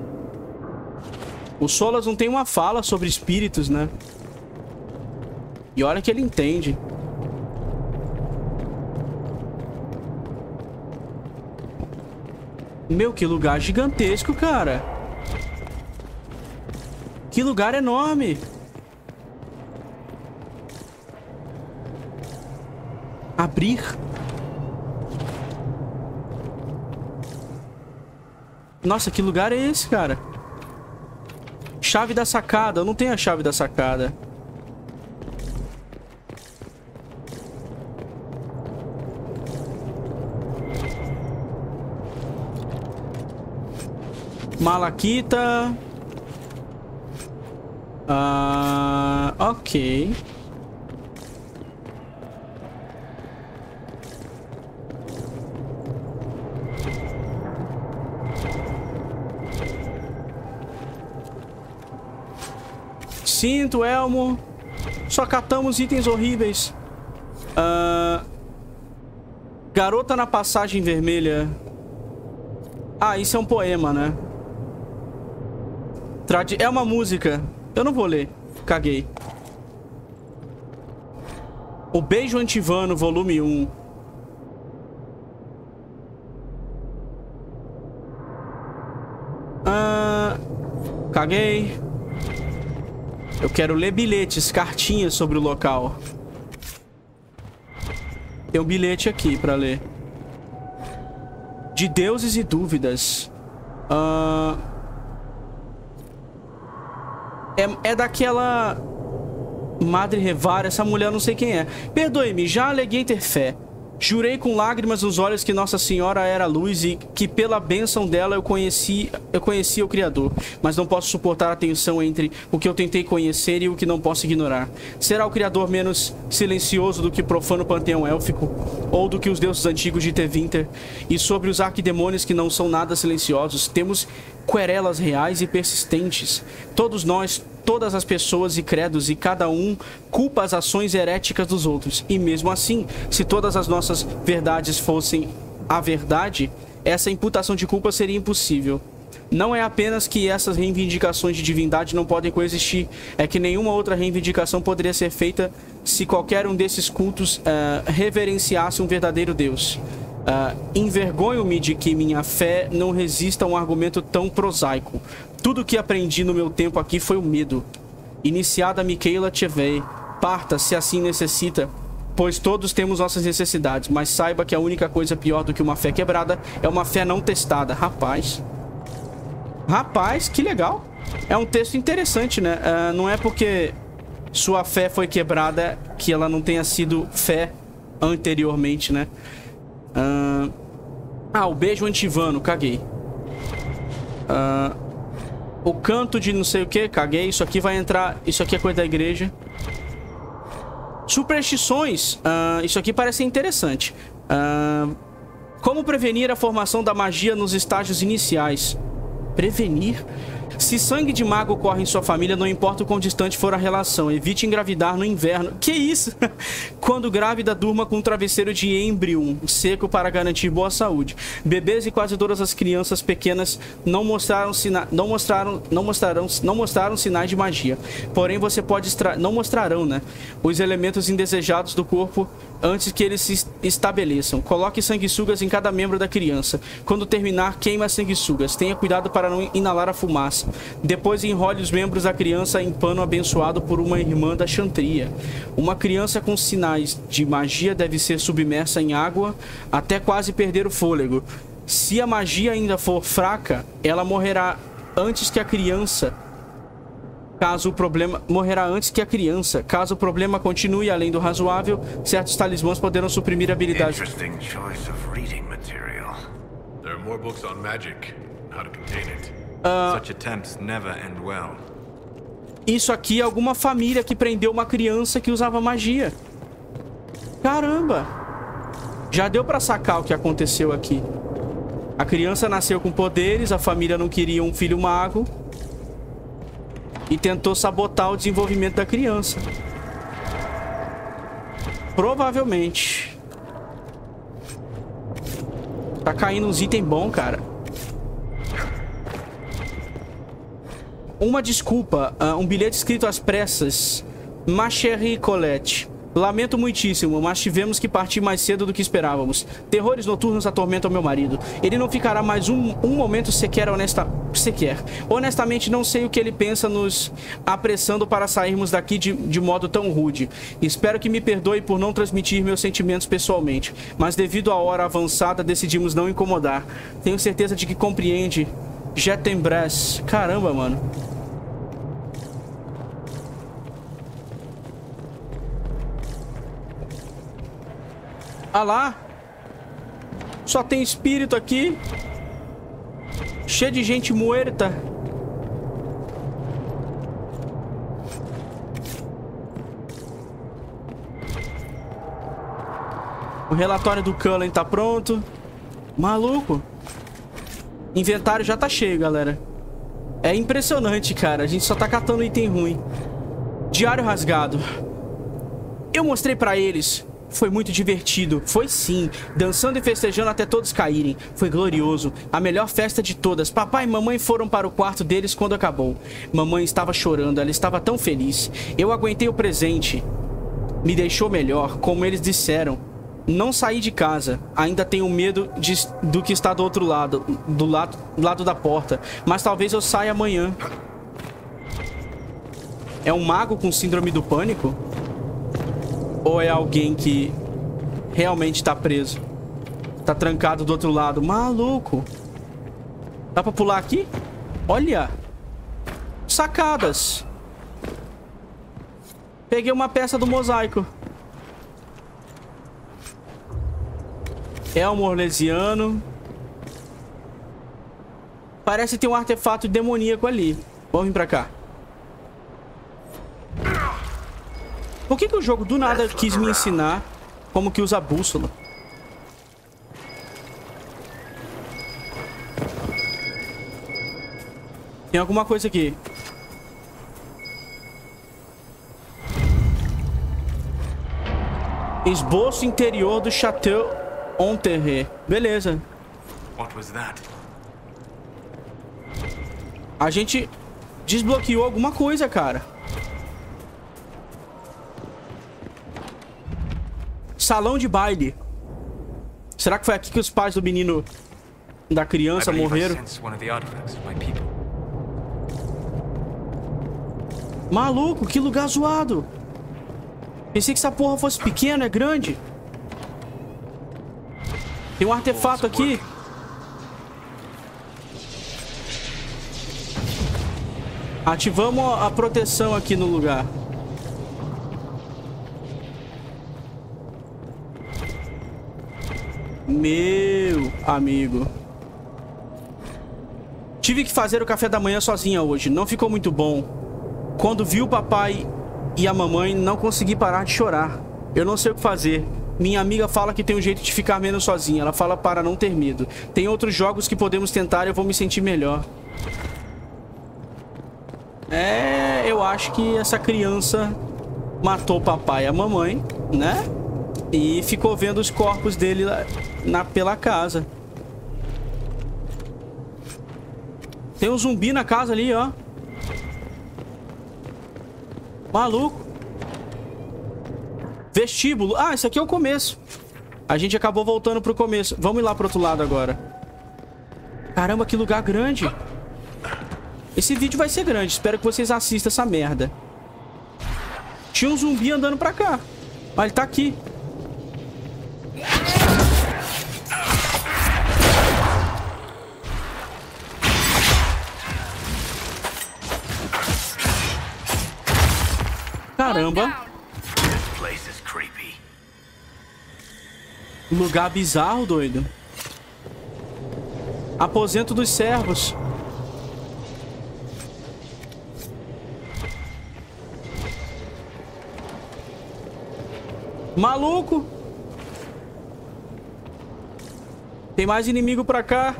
O Solas não tem uma fala sobre espíritos, né? E olha que ele entende. Meu, que lugar gigantesco, cara. Que lugar enorme. Abrir. Nossa, que lugar é esse, cara? Chave da sacada. Eu não tenho a chave da sacada. Malaquita. Ok. Cinto, elmo. Só catamos itens horríveis. Garota na passagem vermelha. Ah, isso é um poema, né? É uma música. Eu não vou ler. Caguei. O Beijo Antivano, volume 1. Caguei. Eu quero ler bilhetes, cartinhas sobre o local. Tem um bilhete aqui pra ler. De deuses e dúvidas. É daquela Madre Revar, essa mulher eu não sei quem é. Perdoe-me, já aleguei ter fé. Jurei com lágrimas nos olhos que Nossa Senhora era a luz e que pela bênção dela eu conhecia o Criador. Mas não posso suportar a tensão entre o que eu tentei conhecer e o que não posso ignorar. Será o Criador menos silencioso do que o profano panteão élfico? Ou do que os deuses antigos de Tevinter? E sobre os arquidemônios que não são nada silenciosos, temos querelas reais e persistentes. Todos nós, todas as pessoas e credos, e cada um culpa as ações heréticas dos outros. E mesmo assim, se todas as nossas verdades fossem a verdade, essa imputação de culpa seria impossível. Não é apenas que essas reivindicações de divindade não podem coexistir, é que nenhuma outra reivindicação poderia ser feita se qualquer um desses cultos reverenciasse um verdadeiro Deus. Envergonho-me de que minha fé não resista a um argumento tão prosaico. Tudo o que aprendi no meu tempo aqui foi o medo. Iniciada Michaela Chevey, parta se assim necessita, pois todos temos nossas necessidades, mas saiba que a única coisa pior do que uma fé quebrada é uma fé não testada. Rapaz, que legal. É um texto interessante, né? Não é porque sua fé foi quebrada que ela não tenha sido fé anteriormente, né? O beijo antivano, caguei. O canto de não sei o que, caguei. Isso aqui vai entrar. Isso aqui é coisa da igreja. Superstições. Isso aqui parece interessante. Como prevenir a formação da magia nos estágios iniciais? Prevenir? Se sangue de mago corre em sua família, não importa o quão distante for a relação. Evite engravidar no inverno. Que isso? Quando grávida, durma com um travesseiro de Embrium seco para garantir boa saúde. Bebês e quase todas as crianças pequenas não mostraram sinais de magia. Porém, você pode não mostrarão, né? Os elementos indesejados do corpo antes que eles se estabeleçam. Coloque sanguessugas em cada membro da criança. Quando terminar, queime as sanguessugas. Tenha cuidado para não inalar a fumaça. Depois enrole os membros da criança em pano abençoado por uma irmã da Chantria. Uma criança com sinais de magia deve ser submersa em água até quase perder o fôlego. Se a magia ainda for fraca, ela morrerá antes que a criança. Caso o problema continue além do razoável, certos talismãs poderão suprimir habilidades. Interesting choice of reading material. There are more books on magic, how to contain it. Such attempts never end well. Isso aqui é alguma família que prendeu uma criança que usava magia. Caramba! Já deu pra sacar o que aconteceu aqui. A criança nasceu com poderes, a família não queria um filho mago e tentou sabotar o desenvolvimento da criança. Provavelmente. Tá caindo uns itens bons, cara. Uma desculpa. Um bilhete escrito às pressas. Ma chérie Colette. Lamento muitíssimo, mas tivemos que partir mais cedo do que esperávamos. Terrores noturnos atormentam meu marido. Ele não ficará mais um momento sequer honestamente, não sei o que ele pensa nos apressando para sairmos daqui de modo tão rude. Espero que me perdoe por não transmitir meus sentimentos pessoalmente, mas devido à hora avançada, decidimos não incomodar. Tenho certeza de que compreende. Jetembres. Caramba, mano. Ah lá. Só tem espírito aqui. Cheio de gente muerta. O relatório do Cullen tá pronto. Maluco. Inventário já tá cheio, galera. É impressionante, cara. A gente só tá catando item ruim. Diário rasgado. Eu mostrei pra eles. Foi muito divertido. Foi sim. Dançando e festejando até todos caírem. Foi glorioso. A melhor festa de todas. Papai e mamãe foram para o quarto deles quando acabou. Mamãe estava chorando. Ela estava tão feliz. Eu aguentei o presente. Me deixou melhor, como eles disseram. Não saí de casa. Ainda tenho medo do que está do outro lado. Do lado da porta. Mas talvez eu saia amanhã. É um mago com síndrome do pânico? Ou é alguém que realmente tá preso? Tá trancado do outro lado. Maluco. Dá pra pular aqui? Olha. Sacadas. Peguei uma peça do mosaico. Elmo Orlesiano. Parece ter um artefato demoníaco ali. Vamos vir pra cá. Por que o jogo do nada quis me ensinar como que usa a bússola? Tem alguma coisa aqui. Esboço interior do Chateau Onterre. Beleza. What was that? A gente desbloqueou alguma coisa, cara. Salão de baile. Será que foi aqui que os pais do menino, da criança, morreram? Maluco, que lugar zoado. Pensei que essa porra fosse pequena, é grande. Tem um artefato aqui. Ativamos a proteção aqui no lugar. Meu amigo. Tive que fazer o café da manhã sozinha hoje. Não ficou muito bom. Quando vi o papai e a mamãe, não consegui parar de chorar. Eu não sei o que fazer. Minha amiga fala que tem um jeito de ficar menos sozinha. Ela fala para não ter medo. Tem outros jogos que podemos tentar e eu vou me sentir melhor. Eu acho que essa criança matou o papai e a mamãe, né? E ficou vendo os corpos dele pela casa. Tem um zumbi na casa ali, ó. Maluco. Vestíbulo. Ah, isso aqui é o começo. A gente acabou voltando pro começo. Vamos ir lá pro outro lado agora. Caramba, que lugar grande. Esse vídeo vai ser grande. Espero que vocês assistam essa merda. Tinha um zumbi andando pra cá. Mas ele tá aqui. Caramba. Lugar bizarro, doido. Aposento dos servos. Maluco. Tem mais inimigo pra cá.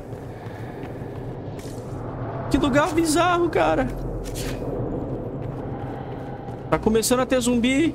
Que lugar bizarro, cara. Tá começando a ter zumbi.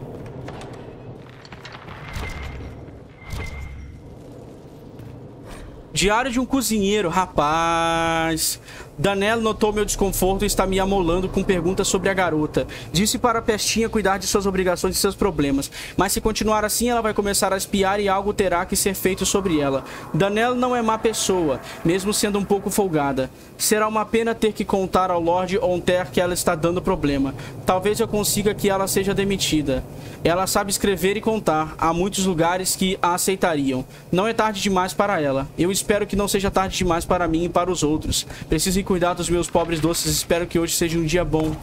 Diário de um cozinheiro, rapaz. Danelle notou meu desconforto e está me amolando com perguntas sobre a garota. Disse para a Pestinha cuidar de suas obrigações e seus problemas. Mas se continuar assim, ela vai começar a espiar e algo terá que ser feito sobre ela. Danelle não é má pessoa, mesmo sendo um pouco folgada. Será uma pena ter que contar ao Lord Onterre que ela está dando problema. Talvez eu consiga que ela seja demitida. Ela sabe escrever e contar. Há muitos lugares que a aceitariam. Não é tarde demais para ela. Eu espero que não seja tarde demais para mim e para os outros. Preciso cuidar dos meus pobres doces. Espero que hoje seja um dia bom.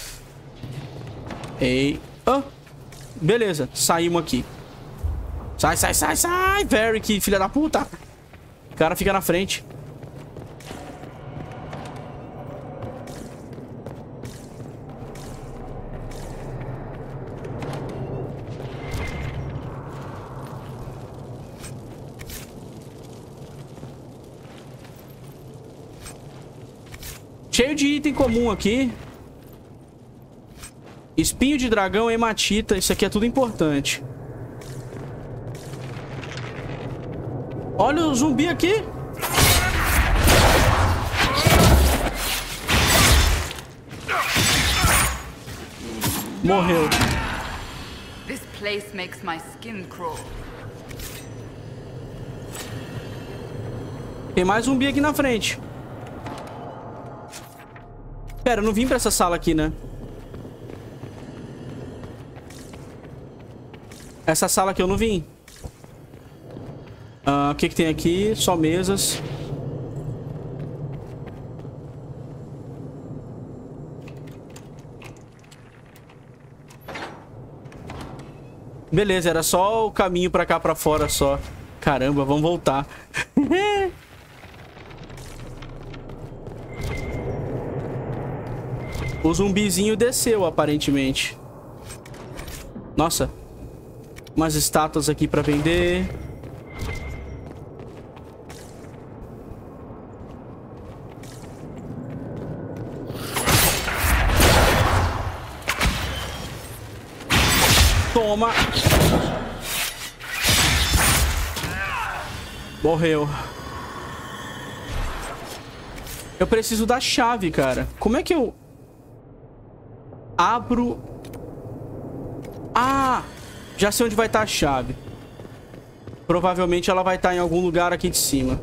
Ei. Oh. Beleza. Saímos aqui. Sai, sai, sai, sai. Varric, filha da puta. O cara fica na frente. Cheio de item comum aqui. Espinho de dragão, hematita. Isso aqui é tudo importante. Olha o zumbi aqui. Morreu. This place makes my skin crawl. Tem mais zumbi aqui na frente. Pera, eu não vim pra essa sala aqui, né? Essa sala aqui eu não vim. O que tem aqui? Só mesas. Beleza, era só o caminho pra cá, pra fora, só. Caramba, vamos voltar. O zumbizinho desceu, aparentemente. Nossa. Umas estátuas aqui pra vender. Toma. Morreu. Eu preciso da chave, cara. Como é que eu abro? Ah! Já sei onde vai estar a chave. Provavelmente ela vai estar em algum lugar aqui de cima.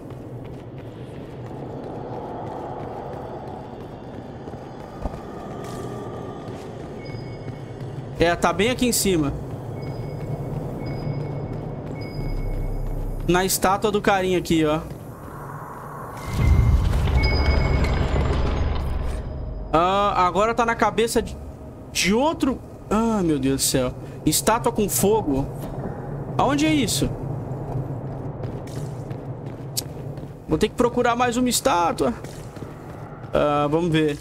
É, tá bem aqui em cima. Na estátua do carinha aqui, ó. Agora tá na cabeça de outro... Ah, meu Deus do céu. Estátua com fogo. Aonde é isso? Vou ter que procurar mais uma estátua. Vamos ver.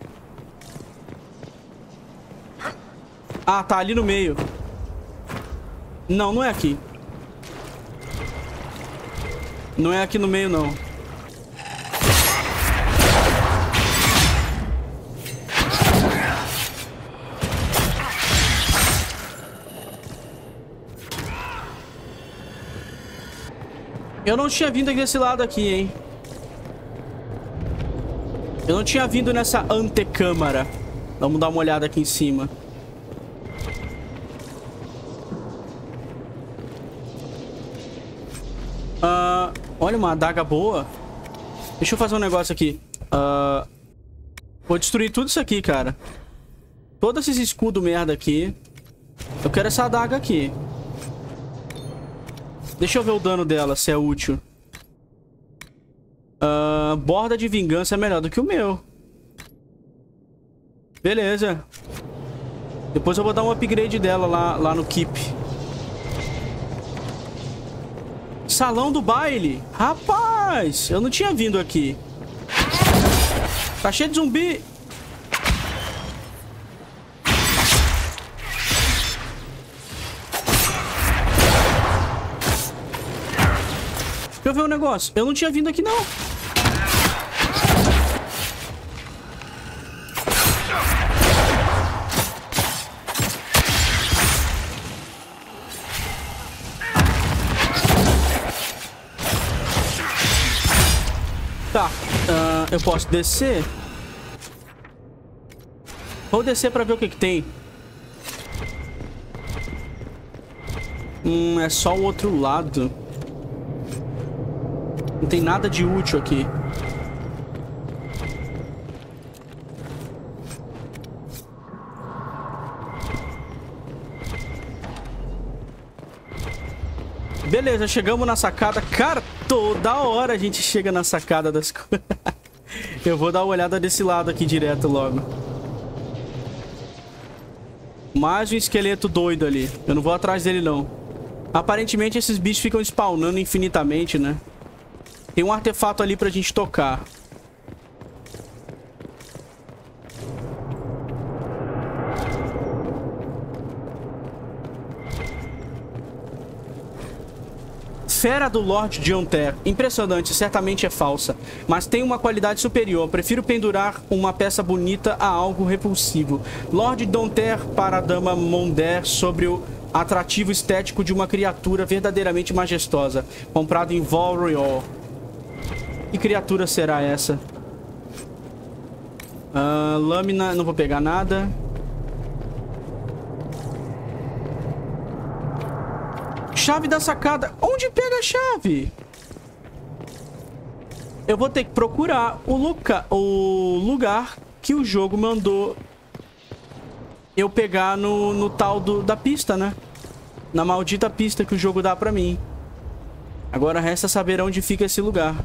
Ah, tá ali no meio. Não, não é aqui. Não é aqui no meio, não. Eu não tinha vindo desse lado aqui, hein? Eu não tinha vindo nessa antecâmara. Vamos dar uma olhada aqui em cima. Olha, uma adaga boa. Deixa eu fazer um negócio aqui. Vou destruir tudo isso aqui, cara. Todos esses escudos merda aqui. Eu quero essa adaga aqui. Deixa eu ver o dano dela, se é útil. Borda de vingança é melhor do que o meu. Beleza. Depois eu vou dar um upgrade dela lá no Keep. Salão do baile. Rapaz, eu não tinha vindo aqui. Tá cheio de zumbi. Deixa eu ver um negócio. Eu não tinha vindo aqui, não. Tá. Eu posso descer? Vou descer pra ver o que que tem. É só o outro lado. Não tem nada de útil aqui. Beleza, chegamos na sacada. Cara, toda hora a gente chega na sacada das coisas. Eu vou dar uma olhada desse lado aqui direto logo. Mais um esqueleto doido ali. Eu não vou atrás dele, não. Aparentemente esses bichos ficam spawnando infinitamente, né? Tem um artefato ali pra gente tocar. Esfera do Lord Dionter. Impressionante, certamente é falsa, mas tem uma qualidade superior. Prefiro pendurar uma peça bonita a algo repulsivo. Lord Dionter para a Dama Monder sobre o atrativo estético de uma criatura verdadeiramente majestosa. Comprado em Val Royal. Que criatura será essa? Lâmina, não vou pegar nada. Chave da sacada. Onde pega a chave? Eu vou ter que procurar o lugar que o jogo mandou eu pegar no tal da pista, né? Na maldita pista que o jogo dá pra mim. Agora resta saber onde fica esse lugar.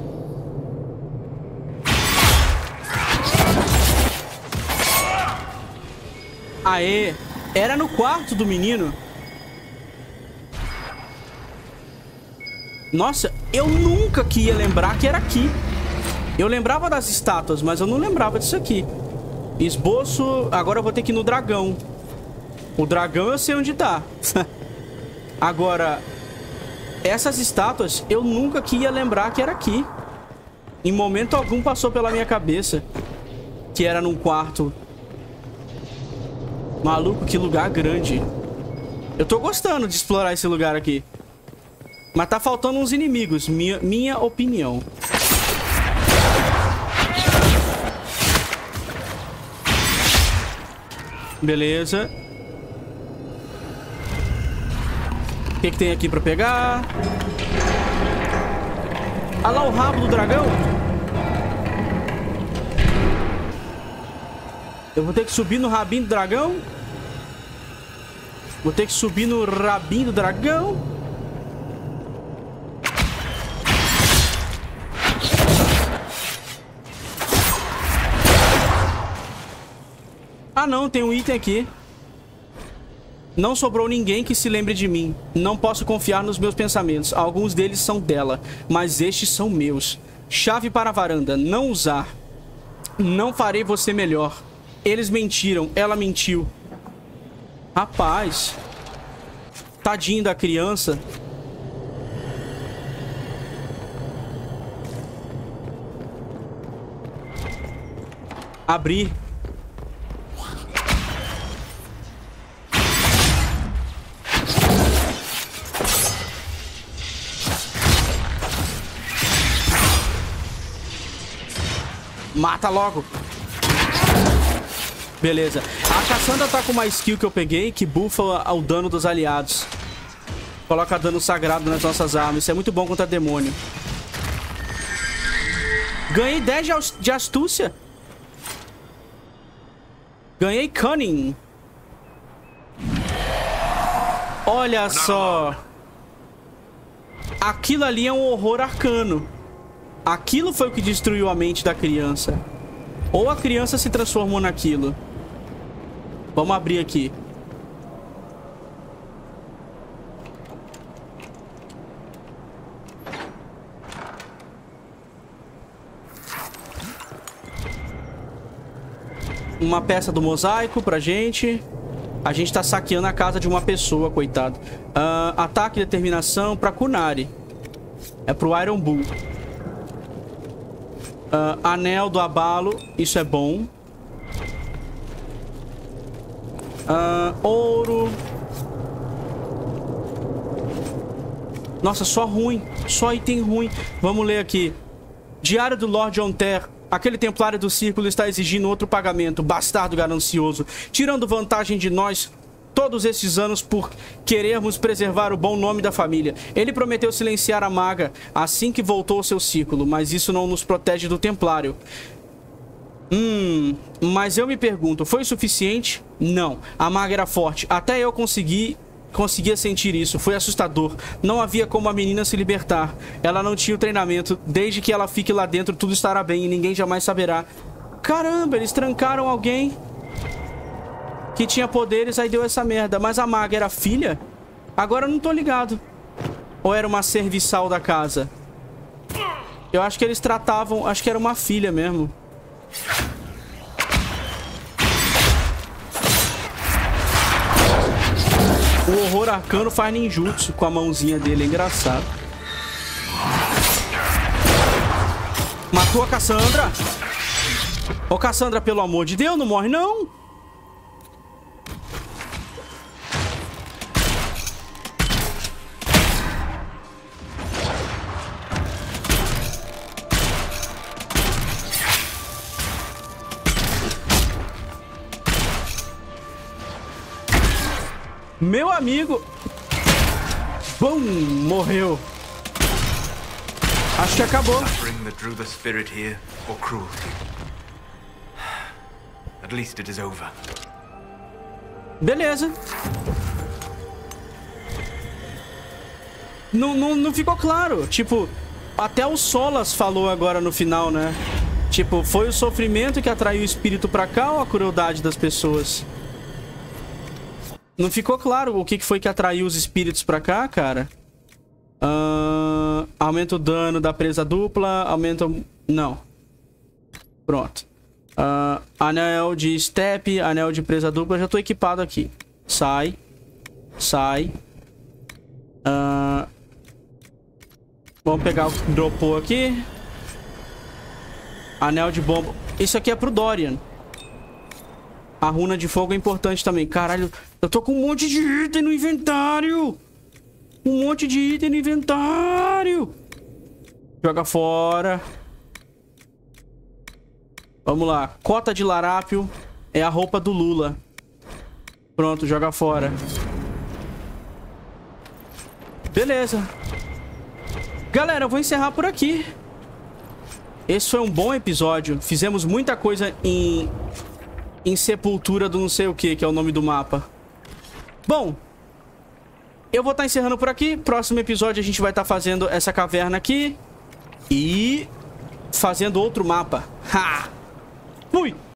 Aê! Era no quarto do menino. Nossa, eu nunca que ia lembrar que era aqui. Eu lembrava das estátuas, mas eu não lembrava disso aqui. Esboço... Agora eu vou ter que ir no dragão. O dragão eu sei onde tá. Agora, essas estátuas eu nunca que ia lembrar que era aqui. Em momento algum passou pela minha cabeça que era num quarto. Maluco, que lugar grande. Eu tô gostando de explorar esse lugar aqui. Mas tá faltando uns inimigos, minha opinião. Beleza. O que tem aqui pra pegar? Olha lá o rabo do dragão. Eu vou ter que subir no rabinho do dragão. Vou ter que subir no rabinho do dragão. Ah não, tem um item aqui. Não sobrou ninguém que se lembre de mim. Não posso confiar nos meus pensamentos. Alguns deles são dela, mas estes são meus. Chave para a varanda. Não usar. Não farei você melhor. Eles mentiram. Ela mentiu. Rapaz. Tadinho da criança. Abrir. Mata logo. Beleza. A Cassandra tá com uma skill que eu peguei que buffa o dano dos aliados. Coloca dano sagrado nas nossas armas. Isso é muito bom contra demônio. Ganhei 10 de astúcia. Ganhei cunning. Olha só. Aquilo ali é um horror arcano. Aquilo foi o que destruiu a mente da criança. Ou a criança se transformou naquilo. Vamos abrir aqui. Uma peça do mosaico pra gente. A gente tá saqueando a casa de uma pessoa, coitado. Ataque e determinação pra Kunari. É pro Iron Bull. Anel do abalo. Isso é bom. Ouro. Nossa, só ruim. Só item ruim. Vamos ler aqui. Diário do Lord Onter. Aquele templário do círculo está exigindo outro pagamento. Bastardo ganancioso. Tirando vantagem de nós todos esses anos por querermos preservar o bom nome da família. Ele prometeu silenciar a maga assim que voltou ao seu círculo, mas isso não nos protege do templário. Mas eu me pergunto, foi suficiente? Não, a maga era forte. Até eu conseguia sentir isso. Foi assustador. Não havia como a menina se libertar. Ela não tinha o treinamento. Desde que ela fique lá dentro, tudo estará bem e ninguém jamais saberá. Caramba, eles trancaram alguém que tinha poderes, aí deu essa merda. Mas a maga era filha? Agora eu não tô ligado. Ou era uma serviçal da casa? Eu acho que eles tratavam... Acho que era uma filha mesmo. O horror arcano faz ninjutsu com a mãozinha dele. É engraçado. Matou a Cassandra. Ô, Cassandra, pelo amor de Deus, não morre, não. Meu amigo. Bum, morreu. Acho que acabou. Beleza. Não ficou claro. Tipo, até o Solas falou agora no final, né? Tipo, foi o sofrimento que atraiu o espírito pra cá ou a crueldade das pessoas? Não ficou claro o que foi que atraiu os espíritos pra cá, cara. Aumenta o dano da presa dupla. Aumenta... Não. Pronto. Anel de step. Anel de presa dupla. Já tô equipado aqui. Sai. Sai. Vamos pegar o que dropou aqui. Anel de bomba. Isso aqui é pro Dorian. A runa de fogo é importante também. Caralho, eu tô com um monte de item no inventário. Um monte de item no inventário. Joga fora. Vamos lá. Cota de larápio é a roupa do Lula. Pronto, joga fora. Beleza. Galera, eu vou encerrar por aqui. Esse foi um bom episódio. Fizemos muita coisa em Sepultura do não sei o que é o nome do mapa. Bom, eu vou estar encerrando por aqui. Próximo episódio a gente vai estar fazendo essa caverna aqui. E fazendo outro mapa. Ha! Fui!